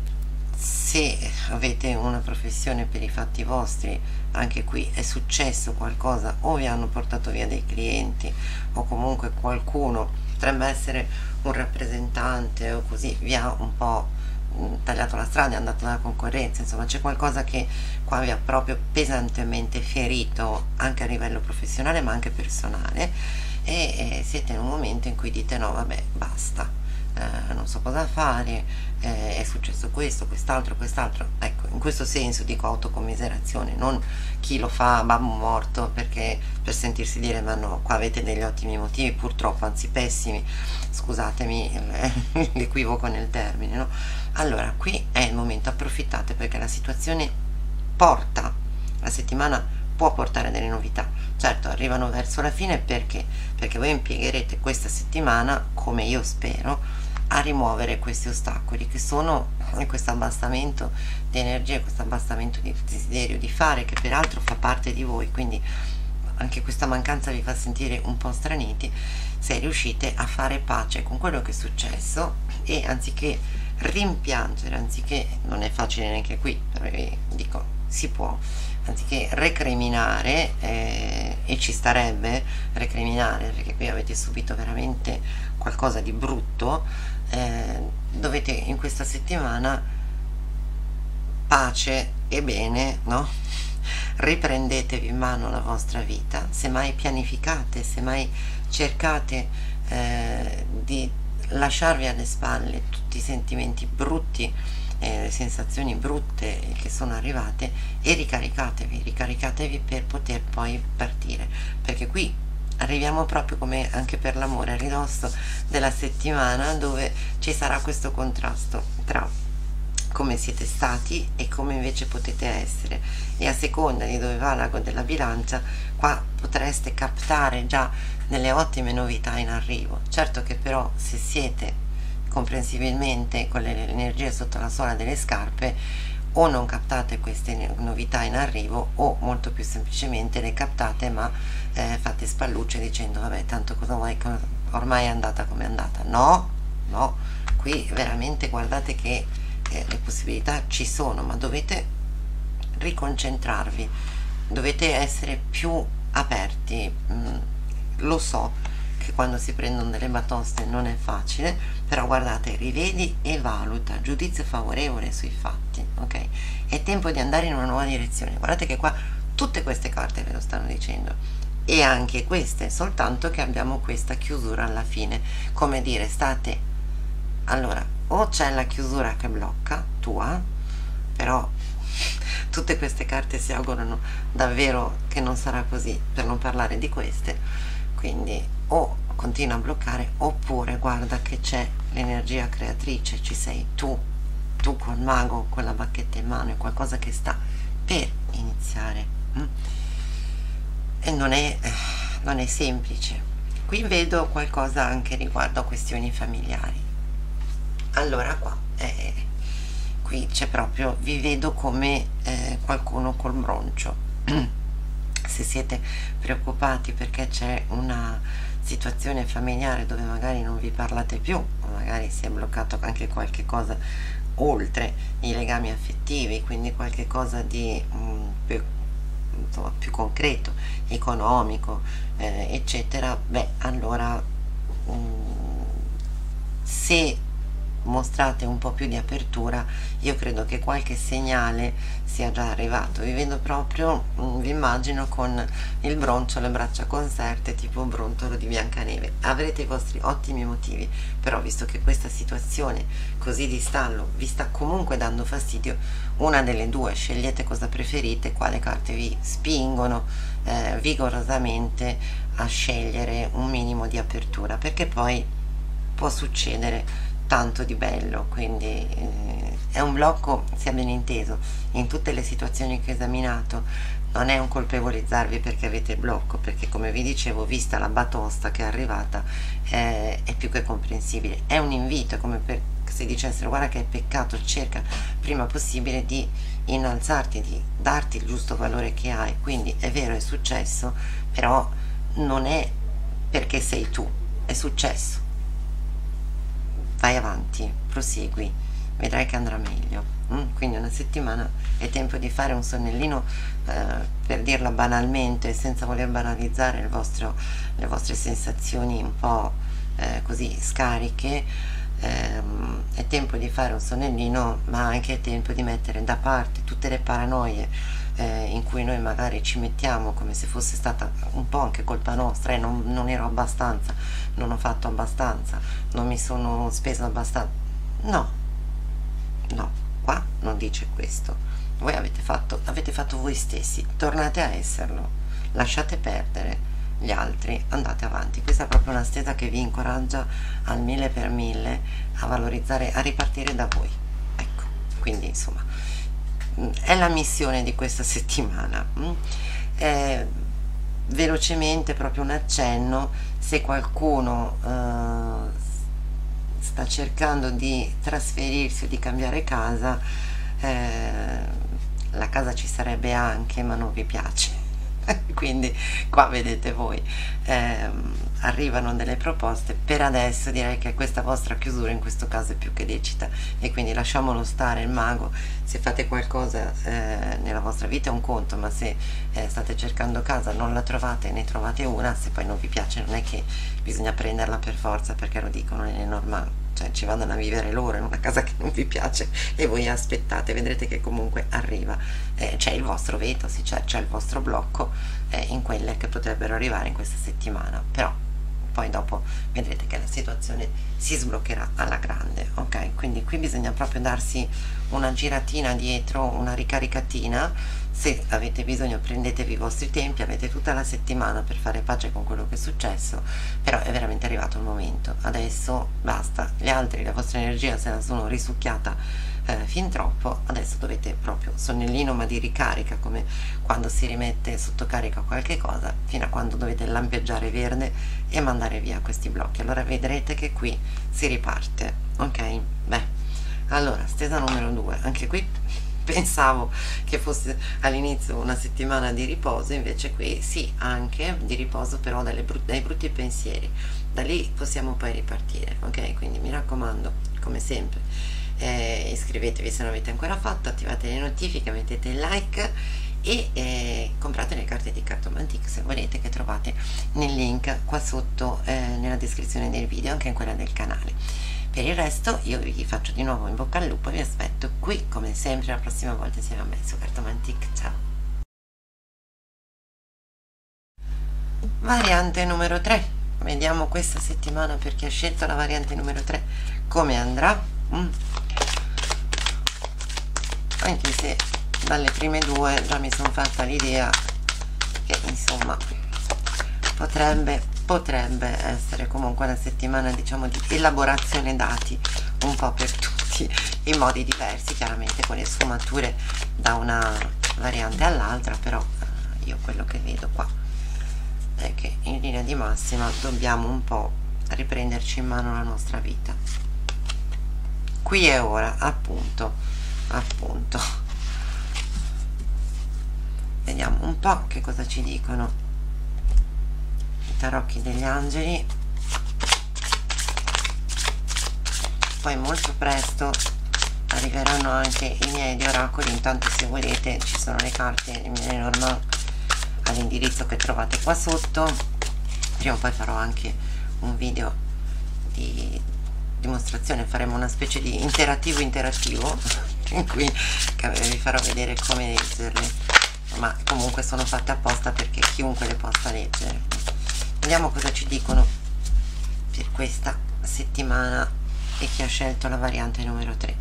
se avete una professione per i fatti vostri, anche qui è successo qualcosa, o vi hanno portato via dei clienti, o comunque qualcuno, potrebbe essere un rappresentante o così, vi ha un po' tagliato la strada, è andato dalla concorrenza. Insomma, c'è qualcosa che qua vi ha proprio pesantemente ferito anche a livello professionale ma anche personale, e, e siete in un momento in cui dite no, vabbè, basta, eh, non so cosa fare, eh, è successo questo, quest'altro, quest'altro. Ecco, in questo senso dico autocommiserazione, non chi lo fa babbo morto perché per sentirsi dire ma no, qua avete degli ottimi motivi, purtroppo, anzi pessimi, scusatemi l'equivoco nel termine, no? Allora, qui è il momento, approfittate, perché la situazione porta, la settimana può portare delle novità. Certo, arrivano verso la fine perché? Perché voi impiegherete questa settimana, come io spero, a rimuovere questi ostacoli che sono questo abbassamento di energia, questo abbassamento di desiderio di fare, che peraltro fa parte di voi, quindi anche questa mancanza vi fa sentire un po' straniti. Se riuscite a fare pace con quello che è successo e anziché rimpiangere, anziché, non è facile neanche qui, però vi dico si può, anziché recriminare, eh, e ci starebbe recriminare perché qui avete subito veramente qualcosa di brutto, eh, dovete in questa settimana pace e bene, no? Riprendetevi in mano la vostra vita, semmai pianificate, semmai cercate eh, di lasciarvi alle spalle tutti i sentimenti brutti, eh, le sensazioni brutte che sono arrivate, e ricaricatevi, ricaricatevi per poter poi partire, perché qui arriviamo proprio come anche per l'amore a ridosso della settimana dove ci sarà questo contrasto tra come siete stati e come invece potete essere, e a seconda di dove va l'ago della bilancia qua potreste captare già delle ottime novità in arrivo. Certo che però se siete comprensibilmente con le energie sotto la suola delle scarpe, o non captate queste novità in arrivo, o molto più semplicemente le captate ma eh, fate spallucce dicendo vabbè, tanto cosa vuoi, ormai è andata come è andata. No, no, qui veramente guardate che eh, le possibilità ci sono, ma dovete riconcentrarvi, dovete essere più aperti. mm, lo so che quando si prendono delle batoste non è facile, però guardate, rivedi e valuta, giudizio favorevole sui fatti, ok? È tempo di andare in una nuova direzione. Guardate che qua tutte queste carte ve lo stanno dicendo, e anche queste, soltanto che abbiamo questa chiusura alla fine, come dire, state, allora, o c'è la chiusura che blocca tua, però tutte queste carte si augurano davvero che non sarà così, per non parlare di queste. Quindi o continua a bloccare, oppure guarda che c'è l'energia creatrice, ci sei tu, tu col mago, con la bacchetta in mano, è qualcosa che sta per iniziare. mm? E non è, non è semplice. Qui vedo qualcosa anche riguardo a questioni familiari. Allora qua eh, qui c'è proprio, vi vedo come eh, qualcuno col broncio. Se siete preoccupati perché c'è una situazione familiare dove magari non vi parlate più, o magari si è bloccato anche qualche cosa oltre i legami affettivi, quindi qualche cosa di um, più, insomma, più concreto, economico, eh, eccetera, beh, allora um, se mostrate un po' più di apertura, io credo che qualche segnale sia già arrivato. Vi vedo proprio, vi immagino con il broncio, le braccia conserte, tipo un brontolo di Biancaneve. Avrete i vostri ottimi motivi, però visto che questa situazione così di stallo vi sta comunque dando fastidio, una delle due, scegliete cosa preferite, quale carte vi spingono eh, vigorosamente a scegliere un minimo di apertura, perché poi può succedere tanto di bello. Quindi eh, è un blocco, sia ben inteso, in tutte le situazioni che ho esaminato. Non è un colpevolizzarvi perché avete il blocco, perché come vi dicevo, vista la batosta che è arrivata, eh, è più che comprensibile. È un invito, è come per, se dicessero guarda che è peccato, cerca prima possibile di innalzarti, di darti il giusto valore che hai. Quindi è vero, è successo, però non è perché sei tu, è successo. Vai avanti, prosegui, vedrai che andrà meglio. mm? Quindi una settimana è tempo di fare un sonnellino, eh, per dirla banalmente, senza voler banalizzare il vostro, le vostre sensazioni un po' eh, così scariche. ehm, è tempo di fare un sonnellino, ma anche è tempo di mettere da parte tutte le paranoie eh, in cui noi magari ci mettiamo come se fosse stata un po' anche colpa nostra, e non, non ero abbastanza, non ho fatto abbastanza, non mi sono spesa abbastanza. No, no, qua non dice questo. Voi avete fatto, avete fatto voi stessi, tornate a esserlo, lasciate perdere gli altri, andate avanti. Questa è proprio una stesa che vi incoraggia al mille per mille a valorizzare, a ripartire da voi. Ecco, quindi insomma è la missione di questa settimana. eh, velocemente proprio un accenno: se qualcuno eh, sta cercando di trasferirsi o di cambiare casa, eh, la casa ci sarebbe anche, ma non vi piace. Quindi qua vedete voi, ehm, arrivano delle proposte. Per adesso direi che questa vostra chiusura in questo caso è più che lecita, e quindi lasciamolo stare il mago. Se fate qualcosa eh, nella vostra vita è un conto, ma se eh, state cercando casa, non la trovate, ne trovate una, se poi non vi piace non è che bisogna prenderla per forza, perché lo dicono nelle norme, cioè ci vanno a vivere loro in una casa che non vi piace e voi aspettate, vedrete che comunque arriva. Eh, c'è il vostro veto, sì, c'è, c'è il vostro blocco eh, in quelle che potrebbero arrivare in questa settimana, però poi dopo vedrete che la situazione si sbloccherà alla grande. Ok, quindi qui bisogna proprio darsi una giratina dietro, una ricaricatina. Se avete bisogno prendetevi i vostri tempi, avete tutta la settimana per fare pace con quello che è successo, però è veramente arrivato il momento. Adesso basta, gli altri, la vostra energia se la sono risucchiata eh, fin troppo, adesso dovete proprio sonnellino, ma di ricarica, come quando si rimette sotto carica qualche cosa, fino a quando dovete lampeggiare verde e mandare via questi blocchi. Allora vedrete che qui si riparte. Ok, beh, allora stesa numero due, anche qui pensavo che fosse all'inizio una settimana di riposo, invece qui sì, anche di riposo, però dalle brut dai brutti pensieri, da lì possiamo poi ripartire. Ok, quindi mi raccomando, come sempre, eh, iscrivetevi se non avete ancora fatto, attivate le notifiche, mettete il like e eh, comprate le carte di Cartomantic se volete, che trovate nel link qua sotto eh, nella descrizione del video, anche in quella del canale. Per il resto io vi faccio di nuovo in bocca al lupo e vi aspetto qui come sempre la prossima volta insieme a me su Cartomantic. Ciao! Variante numero tre, vediamo questa settimana per chi ha scelto la variante numero tre come andrà. mm. Anche se dalle prime due già mi sono fatta l'idea che insomma potrebbe potrebbe essere comunque una settimana, diciamo, di elaborazione dati un po' per tutti in modi diversi, chiaramente con le sfumature da una variante all'altra, però eh, io quello che vedo qua è che in linea di massima dobbiamo un po' riprenderci in mano la nostra vita qui e ora, appunto appunto vediamo un po' che cosa ci dicono i tarocchi degli angeli. Poi molto presto arriveranno anche i miei di oracoli, intanto se volete ci sono le carte in Lenormand all'indirizzo che trovate qua sotto. Prima o poi farò anche un video di dimostrazione, faremo una specie di interattivo interattivo in cui vi farò vedere come leggerle, ma comunque sono fatte apposta perché chiunque le possa leggere. Vediamo cosa ci dicono per questa settimana e chi ha scelto la variante numero tre.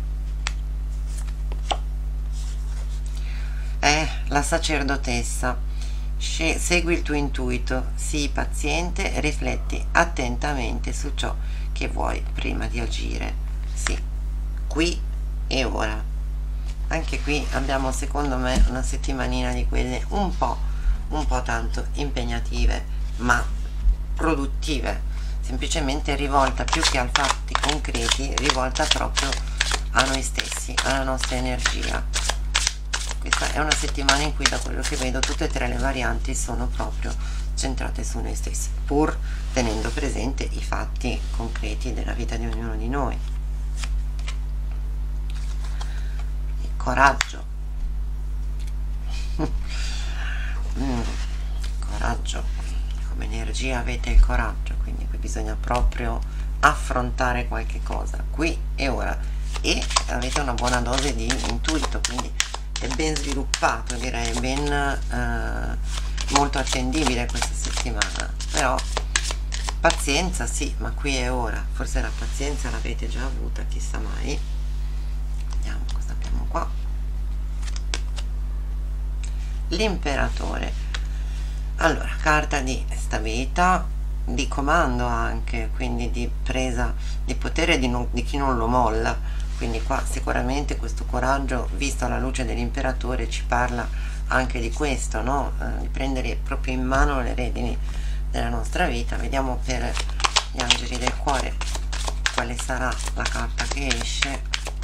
È la sacerdotessa. Segui il tuo intuito, sii paziente, rifletti attentamente su ciò che vuoi prima di agire. Sì, qui e ora. Anche qui abbiamo, secondo me, una settimanina di quelle un po' un po' tanto impegnative ma produttive, semplicemente rivolta più che a fatti concreti, rivolta proprio a noi stessi, alla nostra energia. Questa è una settimana in cui, da quello che vedo, tutte e tre le varianti sono proprio centrate su noi stessi, pur tenendo presente i fatti concreti della vita di ognuno di noi. Il coraggio. mm, coraggio. Come energia avete il coraggio, quindi qui bisogna proprio affrontare qualche cosa qui e ora, e avete una buona dose di intuito, quindi è ben sviluppato, direi ben eh, molto attendibile questa settimana. Però pazienza, sì, ma qui e ora, forse la pazienza l'avete già avuta, chissà mai. Vediamo cosa abbiamo qua. L'imperatore. Allora, carta di stabilità, di comando anche, quindi di presa di potere di, non, di chi non lo molla. Quindi qua sicuramente questo coraggio, visto alla luce dell'imperatore, ci parla anche di questo, no? Eh, di prendere proprio in mano le redini della nostra vita. Vediamo per gli angeli del cuore quale sarà la carta che esce.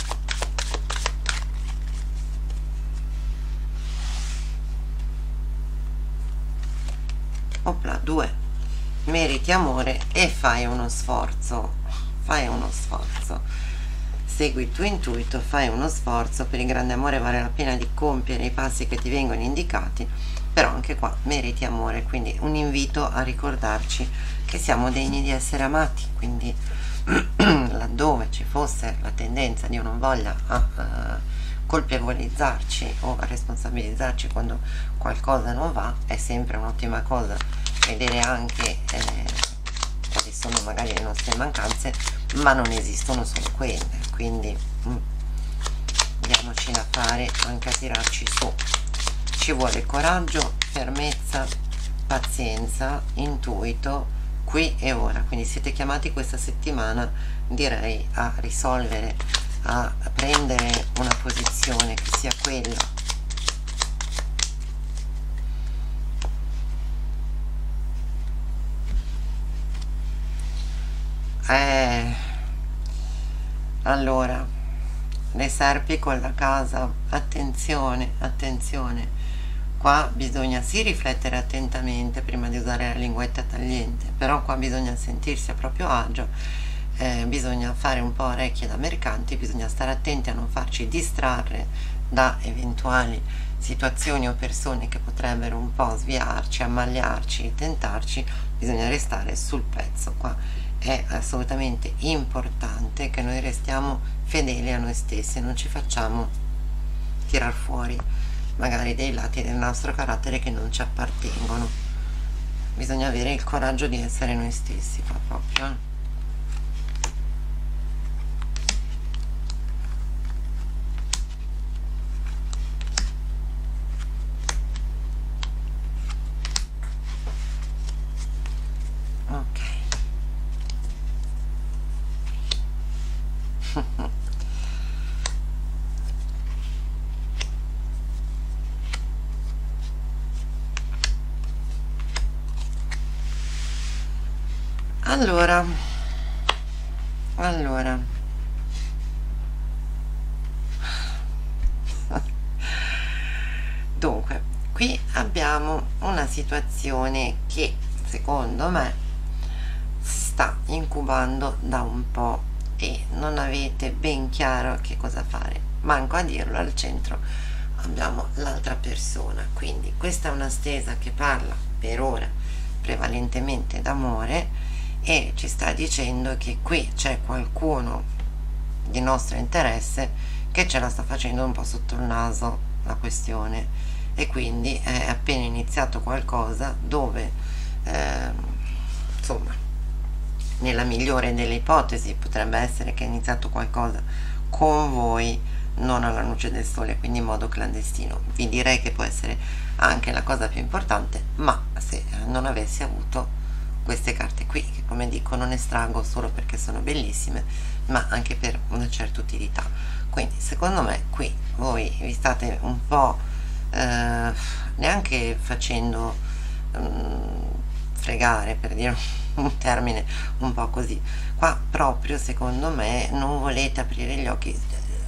Opla, due. Meriti amore e fai uno sforzo, fai uno sforzo, segui il tuo intuito, fai uno sforzo, per il grande amore vale la pena di compiere i passi che ti vengono indicati, però anche qua meriti amore, quindi un invito a ricordarci che siamo degni di essere amati, quindi laddove ci fosse la tendenza, Dio non voglia, a uh, colpevolizzarci o a responsabilizzarci quando qualcosa non va, è sempre un'ottima cosa vedere anche eh, quali sono magari le nostre mancanze, ma non esistono solo quelle, quindi mm, diamoci da fare anche a tirarci su. Ci vuole coraggio, fermezza, pazienza, intuito qui e ora, quindi siete chiamati questa settimana, direi, a risolvere, a prendere una posizione che sia quella eh, allora, le serpi con la casa, attenzione, attenzione, qua bisogna sì riflettere attentamente prima di usare la linguetta tagliente, però qua bisogna sentirsi a proprio agio, eh, bisogna fare un po' orecchie da mercanti, bisogna stare attenti a non farci distrarre da eventuali situazioni o persone che potrebbero un po' sviarci, ammaliarci, tentarci, bisogna restare sul pezzo. Qua è assolutamente importante che noi restiamo fedeli a noi stessi, non ci facciamo tirar fuori magari dei lati del nostro carattere che non ci appartengono. Bisogna avere il coraggio di essere noi stessi qua proprio. allora allora dunque, qui abbiamo una situazione che secondo me si sta incubando da un po' e non avete ben chiaro che cosa fare, manco a dirlo. Al centro abbiamo l'altra persona, quindi questa è una stesa che parla per ora prevalentemente d'amore e ci sta dicendo che qui c'è qualcuno di nostro interesse che ce la sta facendo un po' sotto il naso la questione, e quindi è appena iniziato qualcosa dove eh, insomma, nella migliore delle ipotesi potrebbe essere che è iniziato qualcosa con voi, non alla luce del sole, quindi in modo clandestino. Vi direi che può essere anche la cosa più importante, ma se non avessi avuto queste carte qui, che come dico non estraggo solo perché sono bellissime, ma anche per una certa utilità. Quindi secondo me qui voi vi state un po' eh, neanche facendo um, fregare, per dire un termine un po' così, qua proprio secondo me non volete aprire gli occhi,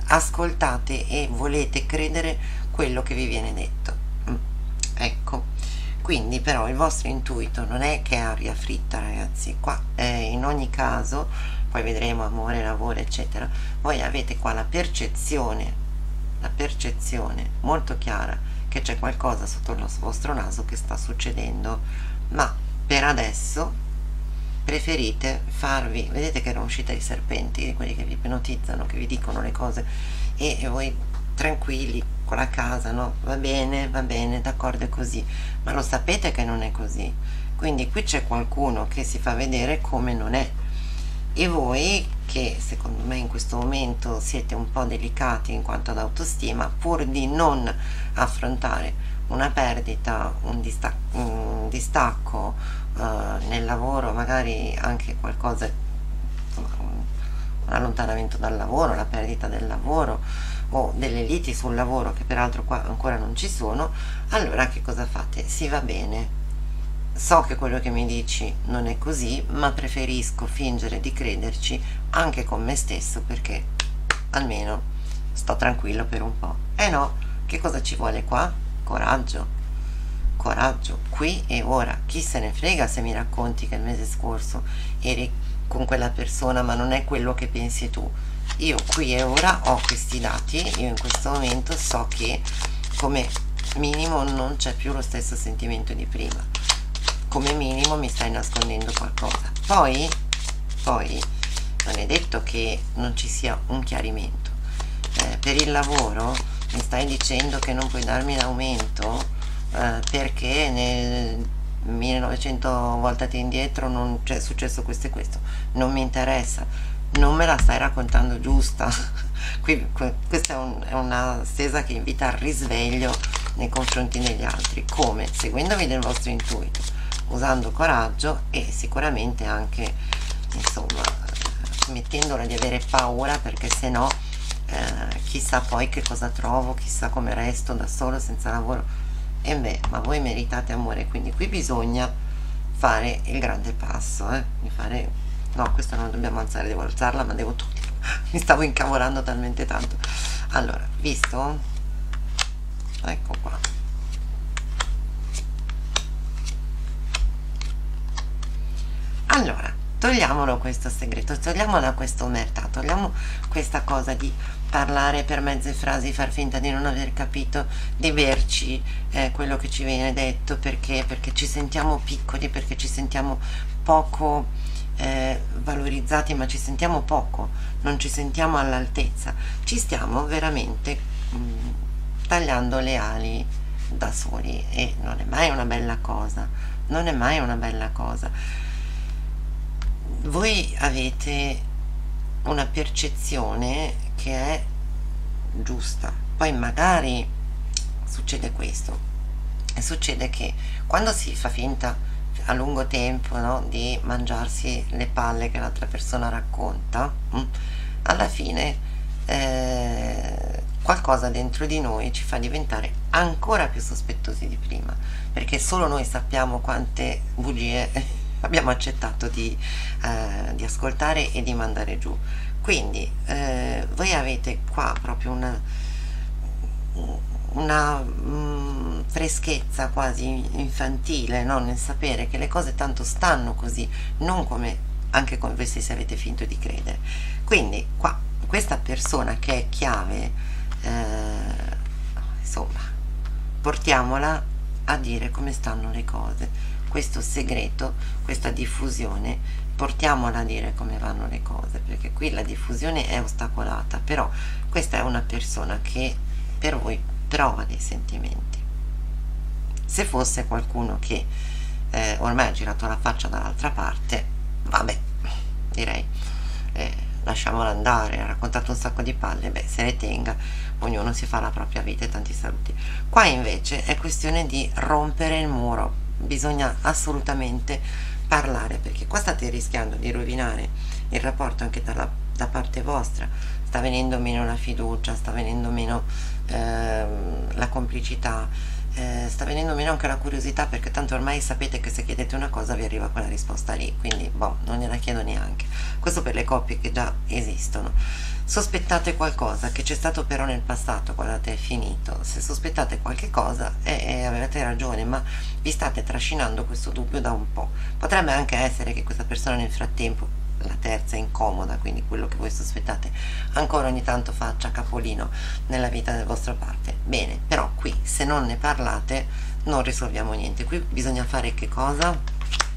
ascoltate e volete credere quello che vi viene detto. mm. Ecco, quindi però il vostro intuito non è che è aria fritta, ragazzi. Qua eh, in ogni caso, poi vedremo amore, lavoro eccetera, voi avete qua la percezione la percezione molto chiara che c'è qualcosa sotto il vostro naso che sta succedendo, ma per adesso preferite farvi, vedete che erano usciti i serpenti, quelli che vi ipnotizzano, che vi dicono le cose, e, e voi tranquilli con la casa, no? Va bene, va bene, d'accordo, è così, ma lo sapete che non è così. Quindi qui c'è qualcuno che si fa vedere come non è, e voi che secondo me in questo momento siete un po' delicati in quanto ad autostima, pur di non affrontare una perdita, un, distac un distacco uh, nel lavoro, magari anche qualcosa, insomma, un, un allontanamento dal lavoro, la perdita del lavoro o delle liti sul lavoro, che peraltro qua ancora non ci sono, allora che cosa fate? Si va bene, so che quello che mi dici non è così, ma preferisco fingere di crederci anche con me stesso, perché almeno sto tranquillo per un po'. Eh no, che cosa ci vuole qua? Coraggio, coraggio, qui e ora. Chi se ne frega se mi racconti che il mese scorso eri con quella persona, ma non è quello che pensi tu. Io qui e ora ho questi dati, io in questo momento so che come minimo non c'è più lo stesso sentimento di prima, come minimo mi stai nascondendo qualcosa. Poi, poi non è detto che non ci sia un chiarimento. Eh, per il lavoro mi stai dicendo che non puoi darmi l'aumento eh, perché nel millenovecento voltate indietro non c'è successo questo e questo. Non mi interessa, non me la stai raccontando giusta. Qui, questa è, un, è una stesa che invita al risveglio nei confronti degli altri, come? Seguendovi del vostro intuito, usando coraggio e sicuramente anche, insomma, smettendola di avere paura, perché se no eh, chissà poi che cosa trovo, chissà come resto da solo senza lavoro. E beh, ma voi meritate amore, quindi qui bisogna fare il grande passo, eh? Di fare, no, questa non dobbiamo alzare, devo alzarla, ma devo toglierla, mi stavo incavolando talmente tanto. Allora, visto? Ecco qua. Allora, togliamolo questo segreto, togliamola questa omertà, togliamo questa cosa di parlare per mezze frasi, far finta di non aver capito, di berci eh, quello che ci viene detto, perché? Perché ci sentiamo piccoli, perché ci sentiamo poco eh, valorizzati, ma ci sentiamo poco, non ci sentiamo all'altezza, ci stiamo veramente mh, tagliando le ali da soli, e non è mai una bella cosa, non è mai una bella cosa. Voi avete una percezione che è giusta, poi magari succede questo, e succede che quando si fa finta a lungo tempo, no, di mangiarsi le palle che l'altra persona racconta, mh, alla fine eh, qualcosa dentro di noi ci fa diventare ancora più sospettosi di prima, perché solo noi sappiamo quante bugie abbiamo accettato di, eh, di ascoltare e di mandare giù. Quindi eh, voi avete qua proprio una, una mm, freschezza quasi infantile, no? Nel sapere che le cose tanto stanno così, non come anche con voi stessi avete finto di credere. Quindi qua questa persona che è chiave, eh, insomma, portiamola a dire come stanno le cose, questo segreto, questa diffusione, portiamola a dire come vanno le cose, perché qui la diffusione è ostacolata, però questa è una persona che per voi prova dei sentimenti. Se fosse qualcuno che eh, ormai ha girato la faccia dall'altra parte, vabbè, direi eh, lasciamola andare, ha raccontato un sacco di palle, beh, se ne tenga, ognuno si fa la propria vita e tanti saluti. Qua invece è questione di rompere il muro, bisogna assolutamente parlare, perché qua state rischiando di rovinare il rapporto anche dalla, da parte vostra, sta venendo meno la fiducia, sta venendo meno ehm, la complicità, eh, sta venendo meno anche la curiosità, perché tanto ormai sapete che se chiedete una cosa vi arriva quella risposta lì, quindi boh, non gliela chiedo neanche. Questo per le coppie che già esistono. Sospettate qualcosa che c'è stato però nel passato, guardate, è finito. Se sospettate qualche cosa eh, eh, avete ragione, ma vi state trascinando questo dubbio da un po'. Potrebbe anche essere che questa persona nel frattempo, la terza è incomoda, quindi quello che voi sospettate, ancora ogni tanto faccia capolino nella vita del vostro parte. Bene, però qui se non ne parlate non risolviamo niente. Qui bisogna fare che cosa?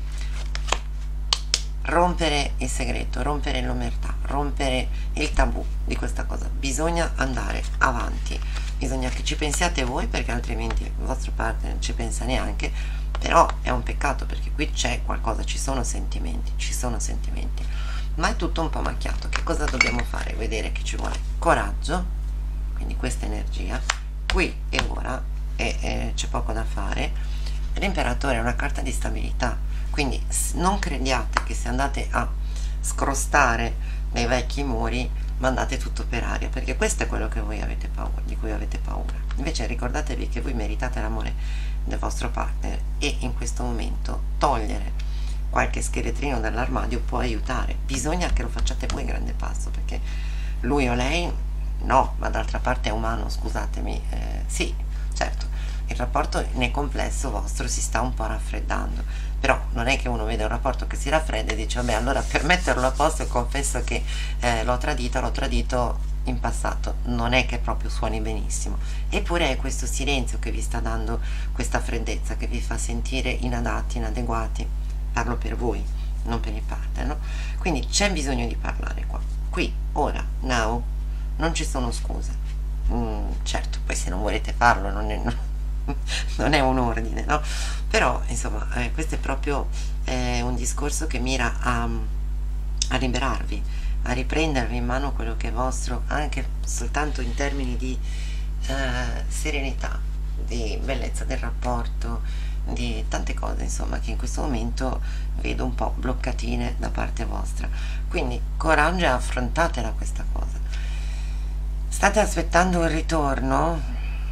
Rompere il segreto, rompere l'omertà, rompere il tabù di questa cosa. Bisogna andare avanti, bisogna che ci pensiate voi, perché altrimenti il vostro partner non ci pensa neanche. Però è un peccato, perché qui c'è qualcosa, ci sono sentimenti, ci sono sentimenti, ma è tutto un po' macchiato. Che cosa dobbiamo fare? Vedere che ci vuole coraggio, quindi questa energia qui e ora, e, e c'è poco da fare. L'imperatore è una carta di stabilità, quindi non crediate che se andate a scrostare nei vecchi muri mandate tutto per aria, perché questo è quello che voi avete paura, di cui avete paura. Invece ricordatevi che voi meritate l'amore del vostro partner, e in questo momento togliere qualche scheletrino dall'armadio può aiutare. Bisogna che lo facciate voi, grande passo, perché lui o lei no, ma d'altra parte è umano, scusatemi, eh, sì, certo, il rapporto nel complesso vostro si sta un po' raffreddando, però non è che uno vede un rapporto che si raffredda e dice vabbè, allora per metterlo a posto confesso che eh, l'ho tradito, l'ho tradito in passato. Non è che proprio suoni benissimo, eppure è questo silenzio che vi sta dando questa freddezza, che vi fa sentire inadatti, inadeguati. Parlo per voi, non per il partner, no? Quindi c'è bisogno di parlare qua, qui, ora, now, non ci sono scuse. Mm, certo, poi se non volete farlo non è, non è un ordine, no? Però insomma eh, questo è proprio eh, un discorso che mira a, a liberarvi, a riprendervi in mano quello che è vostro, anche soltanto in termini di eh, serenità, di bellezza del rapporto, di tante cose insomma che in questo momento vedo un po' bloccatine da parte vostra. Quindi coraggio e affrontatela questa cosa. State aspettando un ritorno?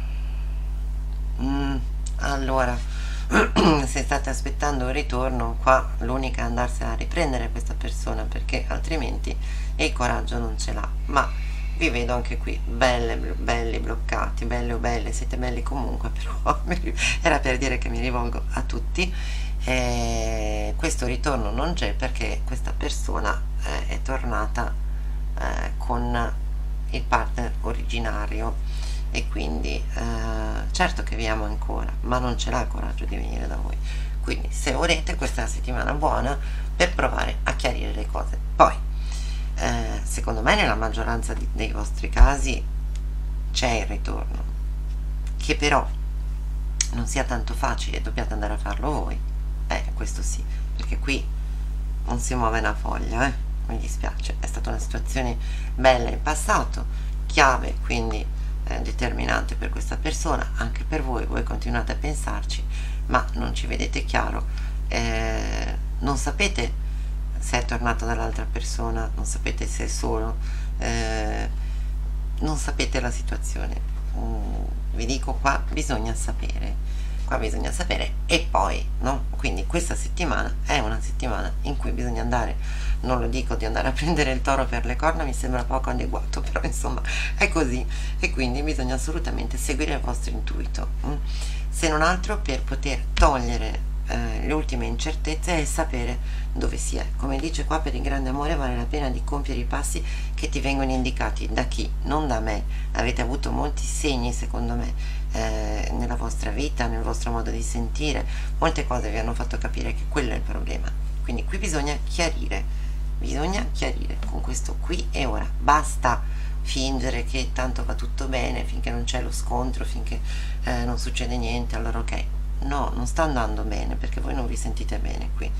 Mm, allora se state aspettando un ritorno, qua l'unica è andarsela a riprendere questa persona, perché altrimenti il coraggio non ce l'ha. Ma vi vedo anche qui belle, belli bloccati, belle o belle, siete belli comunque, però era per dire che mi rivolgo a tutti. E questo ritorno non c'è perché questa persona eh, è tornata eh, con il partner originario, e quindi eh, certo che vi amo ancora, ma non ce l'ha il coraggio di venire da voi. Quindi se volete, questa è la settimana buona per provare a chiarire le cose. Poi eh, secondo me nella maggioranza di, dei vostri casi c'è il ritorno, che però non sia tanto facile, dobbiate andare a farlo voi, eh, questo sì, perché qui non si muove una foglia, eh, mi dispiace, è stata una situazione bella in passato, chiave, quindi determinante per questa persona, anche per voi. Voi continuate a pensarci, ma non ci vedete chiaro, eh, non sapete se è tornato dall'altra persona, non sapete se è solo, eh, non sapete la situazione. Mm, vi dico, qua bisogna sapere, qua bisogna sapere e poi, no? Quindi questa settimana è una settimana in cui bisogna andare, non lo dico di andare a prendere il toro per le corna, mi sembra poco adeguato, però insomma è così, e quindi bisogna assolutamente seguire il vostro intuito, mm? Se non altro per poter togliere eh, le ultime incertezze e sapere dove si è. Come dice qua, per il grande amore vale la pena di compiere i passi che ti vengono indicati da chi? Non da me. Avete avuto molti segni, secondo me, eh, nella vostra vita, nel vostro modo di sentire, molte cose vi hanno fatto capire che quello è il problema. Quindi qui bisogna chiarire, bisogna chiarire con questo qui e ora. Basta fingere che tanto va tutto bene finché non c'è lo scontro, finché eh, non succede niente, allora ok. No, non sta andando bene perché voi non vi sentite bene qui.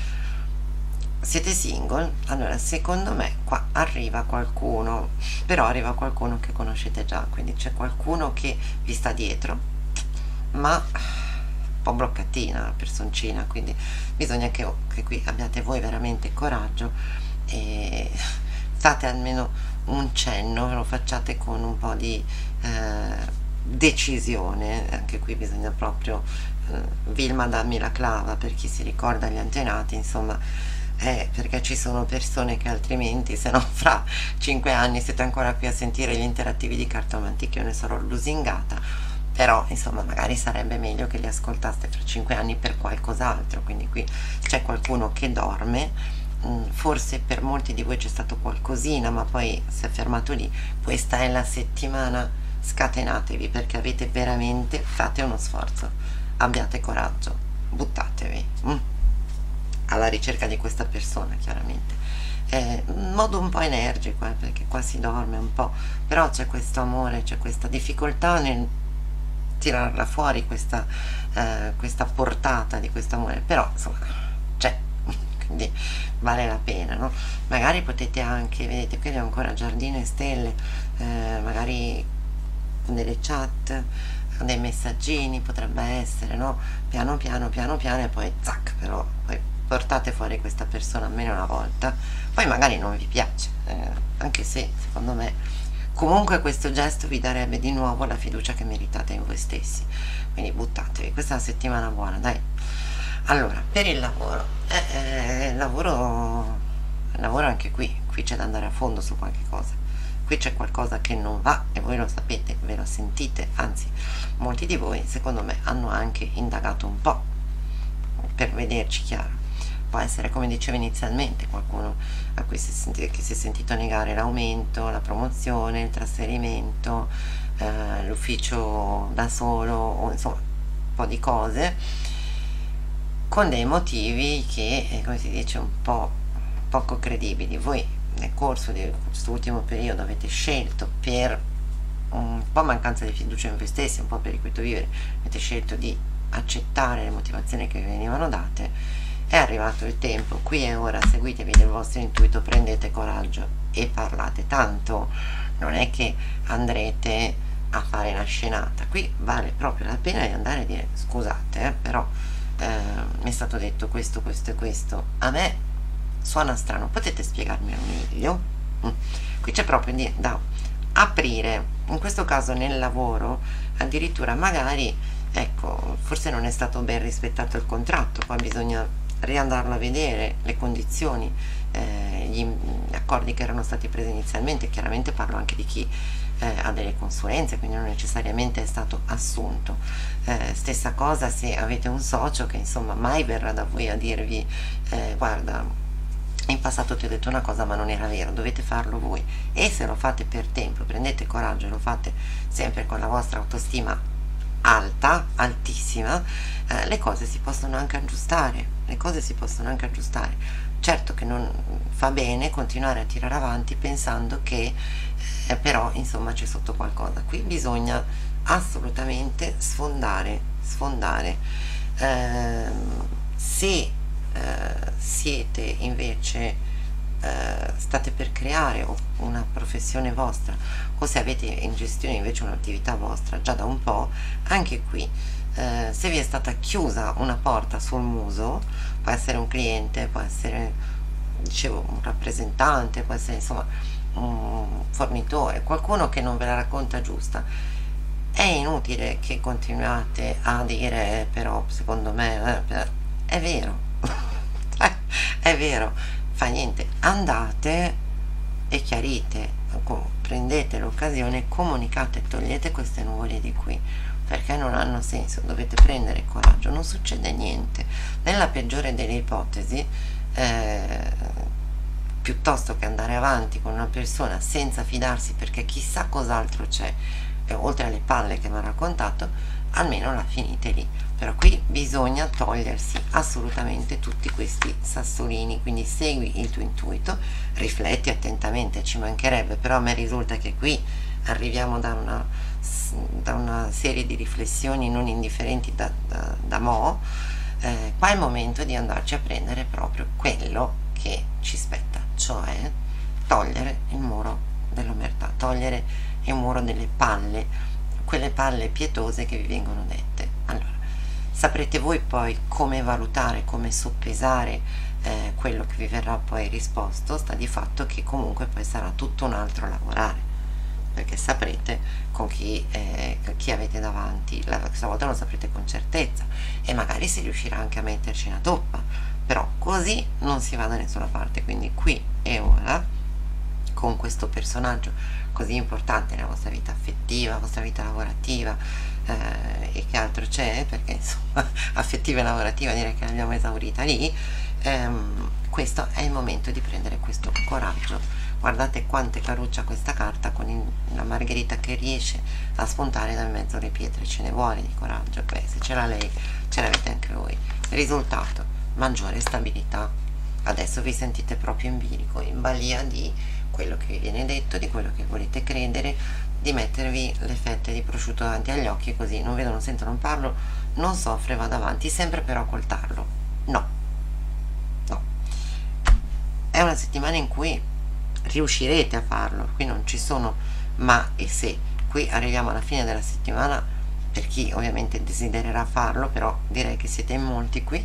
Siete single? Allora secondo me qua arriva qualcuno, però arriva qualcuno che conoscete già, quindi c'è qualcuno che vi sta dietro, ma un po' bloccatina la personcina, quindi bisogna che, che qui abbiate voi veramente coraggio e fate almeno un cenno, lo facciate con un po' di eh, decisione. Anche qui bisogna proprio eh, Vilma dammi la clava, per chi si ricorda gli antenati, insomma, eh, perché ci sono persone che altrimenti, se no fra cinque anni siete ancora qui a sentire gli interattivi di Cartomantic, io ne sarò lusingata, però insomma magari sarebbe meglio che li ascoltaste fra cinque anni per qualcos'altro. Quindi qui c'è qualcuno che dorme, forse per molti di voi c'è stato qualcosina ma poi si è fermato lì. Questa è la settimana, scatenatevi perché avete veramente, fate uno sforzo, abbiate coraggio, buttatevi mm. alla ricerca di questa persona, chiaramente eh, in modo un po' energico, eh, perché qua si dorme un po', però c'è questo amore, c'è questa difficoltà nel tirarla fuori, questa, eh, questa portata di questo amore, però insomma c'è, quindi vale la pena, no? Magari potete anche, vedete qui abbiamo ancora giardino e stelle, eh, magari delle chat, dei messaggini, potrebbe essere, no? Piano piano piano piano e poi zac, però poi portate fuori questa persona almeno una volta, poi magari non vi piace, eh, anche se secondo me comunque questo gesto vi darebbe di nuovo la fiducia che meritate in voi stessi, quindi buttatevi, questa è una settimana buona, dai. Allora, per il lavoro, eh, eh, il lavoro, il lavoro anche qui, qui c'è da andare a fondo su qualche cosa, qui c'è qualcosa che non va e voi lo sapete, ve lo sentite, anzi molti di voi secondo me hanno anche indagato un po' per vederci chiaro. Può essere, come dicevo inizialmente, qualcuno a cui si è sentito, che si è sentito negare l'aumento, la promozione, il trasferimento, eh, l'ufficio da solo, o insomma un po' di cose, con dei motivi che, eh, come si dice, un po' poco credibili. Voi nel corso di questo ultimo periodo avete scelto, per un po' mancanza di fiducia in voi stessi, un po' per il quieto vivere, avete scelto di accettare le motivazioni che vi venivano date. È arrivato il tempo, qui e ora, seguitevi del vostro intuito, prendete coraggio e parlate, tanto non è che andrete a fare una scenata, qui vale proprio la pena di andare a dire scusate, eh, però eh, mi è stato detto questo, questo e questo, a me suona strano, potete spiegarmi meglio? Mm. Qui c'è proprio di, da aprire, in questo caso nel lavoro, addirittura magari, ecco, forse non è stato ben rispettato il contratto, qua bisogna riandarlo a vedere, le condizioni, eh, gli accordi che erano stati presi inizialmente. Chiaramente parlo anche di chi eh, ha delle consulenze, quindi non necessariamente è stato assunto. Eh, stessa cosa se avete un socio che insomma mai verrà da voi a dirvi eh, guarda, in passato ti ho detto una cosa ma non era vero, dovete farlo voi, e se lo fate per tempo, prendete coraggio e lo fate sempre con la vostra autostima alta, altissima, eh, le cose si possono anche aggiustare, le cose si possono anche aggiustare. Certo che non fa bene continuare a tirare avanti pensando che eh, però insomma c'è sotto qualcosa. Qui bisogna assolutamente sfondare, sfondare. Eh, se eh, siete invece Uh, state per creare una professione vostra, o se avete in gestione invece un'attività vostra già da un po', anche qui uh, se vi è stata chiusa una porta sul muso, può essere un cliente, può essere, dicevo, un rappresentante, può essere insomma un fornitore, qualcuno che non ve la racconta giusta, è inutile che continuate a dire però secondo me eh, è vero. È vero, fa niente, andate e chiarite, prendete l'occasione, comunicate, togliete queste nuvole di qui, perché non hanno senso, dovete prendere coraggio, non succede niente. Nella peggiore delle ipotesi, eh, piuttosto che andare avanti con una persona senza fidarsi perché chissà cos'altro c'è, eh, oltre alle palle che mi ha raccontato, almeno la finite lì. Però qui bisogna togliersi assolutamente tutti questi sassolini, quindi segui il tuo intuito, rifletti attentamente, ci mancherebbe, però a me risulta che qui arriviamo da una, da una serie di riflessioni non indifferenti da, da, da mo', eh, qua è il momento di andarci a prendere proprio quello che ci spetta, cioè togliere il muro dell'omertà, togliere il muro delle palle, quelle palle pietose che vi vengono dette. Allora, saprete voi poi come valutare, come soppesare eh, quello che vi verrà poi risposto, sta di fatto che comunque poi sarà tutto un altro lavorare, perché saprete con chi, eh, chi avete davanti, la questa volta lo saprete con certezza e magari si riuscirà anche a metterci una toppa, però così non si va da nessuna parte. Quindi qui e ora, con questo personaggio così importante nella vostra vita affettiva, vostra vita lavorativa, eh, e che altro c'è, perché insomma affettiva e lavorativa direi che l'abbiamo esaurita lì, ehm, questo è il momento di prendere questo coraggio. Guardate quante caruccia questa carta, con il, la margherita che riesce a spuntare dal mezzo alle pietre. Ce ne vuole di coraggio, beh, se ce l'ha lei ce l'avete anche voi. Risultato: maggiore stabilità. Adesso vi sentite proprio in bilico, in balia di quello che vi viene detto, di quello che volete credere, di mettervi le fette di prosciutto davanti agli occhi, così non vedo, non sento, non parlo, non soffre, vado avanti, sempre però col tarlo. No, no. È una settimana in cui riuscirete a farlo, qui non ci sono ma e se. Qui arriviamo alla fine della settimana, per chi ovviamente desidererà farlo, però direi che siete in molti qui.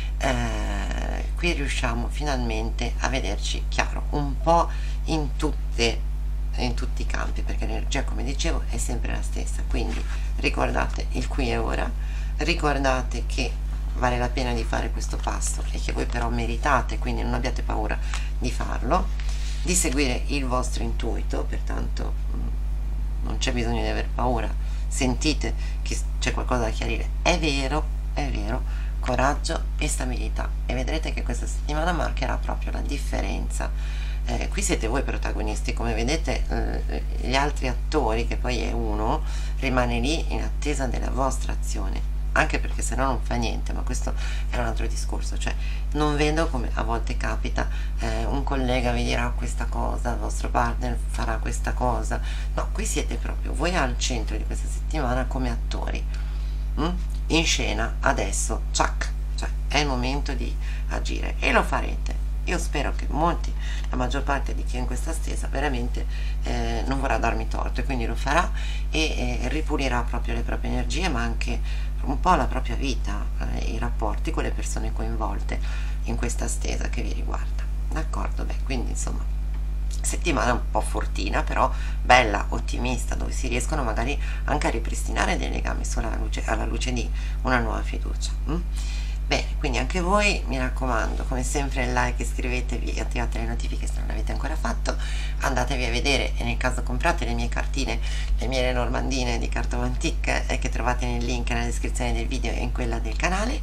Eh, qui riusciamo finalmente a vederci chiaro un po' in tutte in tutti i campi, perché l'energia, come dicevo, è sempre la stessa. Quindi ricordate il qui e ora, ricordate che vale la pena di fare questo passo e che voi però meritate, quindi non abbiate paura di farlo, di seguire il vostro intuito, pertanto mh, non c'è bisogno di aver paura, sentite che c'è qualcosa da chiarire, è vero, è vero, coraggio e stabilità, e vedrete che questa settimana marcherà proprio la differenza. Eh, qui siete voi protagonisti, come vedete, eh, gli altri attori, che poi è uno, rimane lì in attesa della vostra azione, anche perché se no non fa niente. Ma questo è un altro discorso, cioè non vedo, come a volte capita, eh, un collega vi dirà questa cosa, il vostro partner farà questa cosa. No, qui siete proprio voi al centro di questa settimana come attori, mm? in scena adesso, ciac, cioè è il momento di agire e lo farete. Io spero che molti, la maggior parte di chi è in questa stesa veramente eh, non vorrà darmi torto, e quindi lo farà e eh, ripulirà proprio le proprie energie, ma anche un po' la propria vita, eh, i rapporti con le persone coinvolte in questa stesa che vi riguarda. D'accordo? Beh, quindi insomma settimana un po' fortina, però bella, ottimista, dove si riescono magari anche a ripristinare dei legami sulla luce, alla luce di una nuova fiducia. mm? Bene, quindi anche voi, mi raccomando, come sempre like, iscrivetevi e attivate le notifiche se non l'avete ancora fatto, andatevi a vedere, e nel caso comprate le mie cartine, le mie normandine di Cartomantic, eh, che trovate nel link nella descrizione del video e in quella del canale.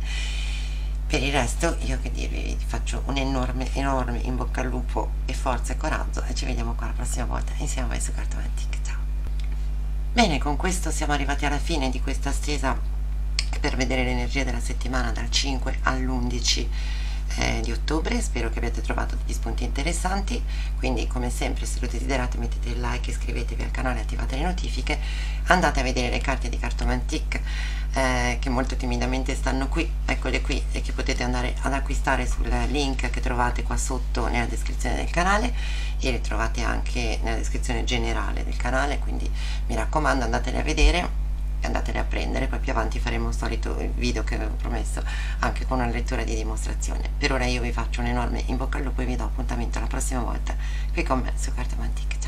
Per il resto io che dirvi, vi faccio un enorme enorme in bocca al lupo e forza e coraggio, e ci vediamo qua la prossima volta insieme a voi su Cartomantic. Ciao! Bene, con questo siamo arrivati alla fine di questa stesa per vedere l'energia della settimana dal cinque all'undici eh, di ottobre. Spero che abbiate trovato degli spunti interessanti, quindi come sempre, se lo desiderate, mettete il like, iscrivetevi al canale, attivate le notifiche, andate a vedere le carte di Cartomantic, eh, che molto timidamente stanno qui, eccole qui, e che potete andare ad acquistare sul link che trovate qua sotto nella descrizione del canale, e le trovate anche nella descrizione generale del canale, quindi mi raccomando, andatele a vedere. andatele a prendere, poi più avanti faremo un solito video che avevo promesso anche con una lettura di dimostrazione. Per ora io vi faccio un enorme in bocca al lupo e vi do appuntamento la prossima volta qui con me su Cartomantic.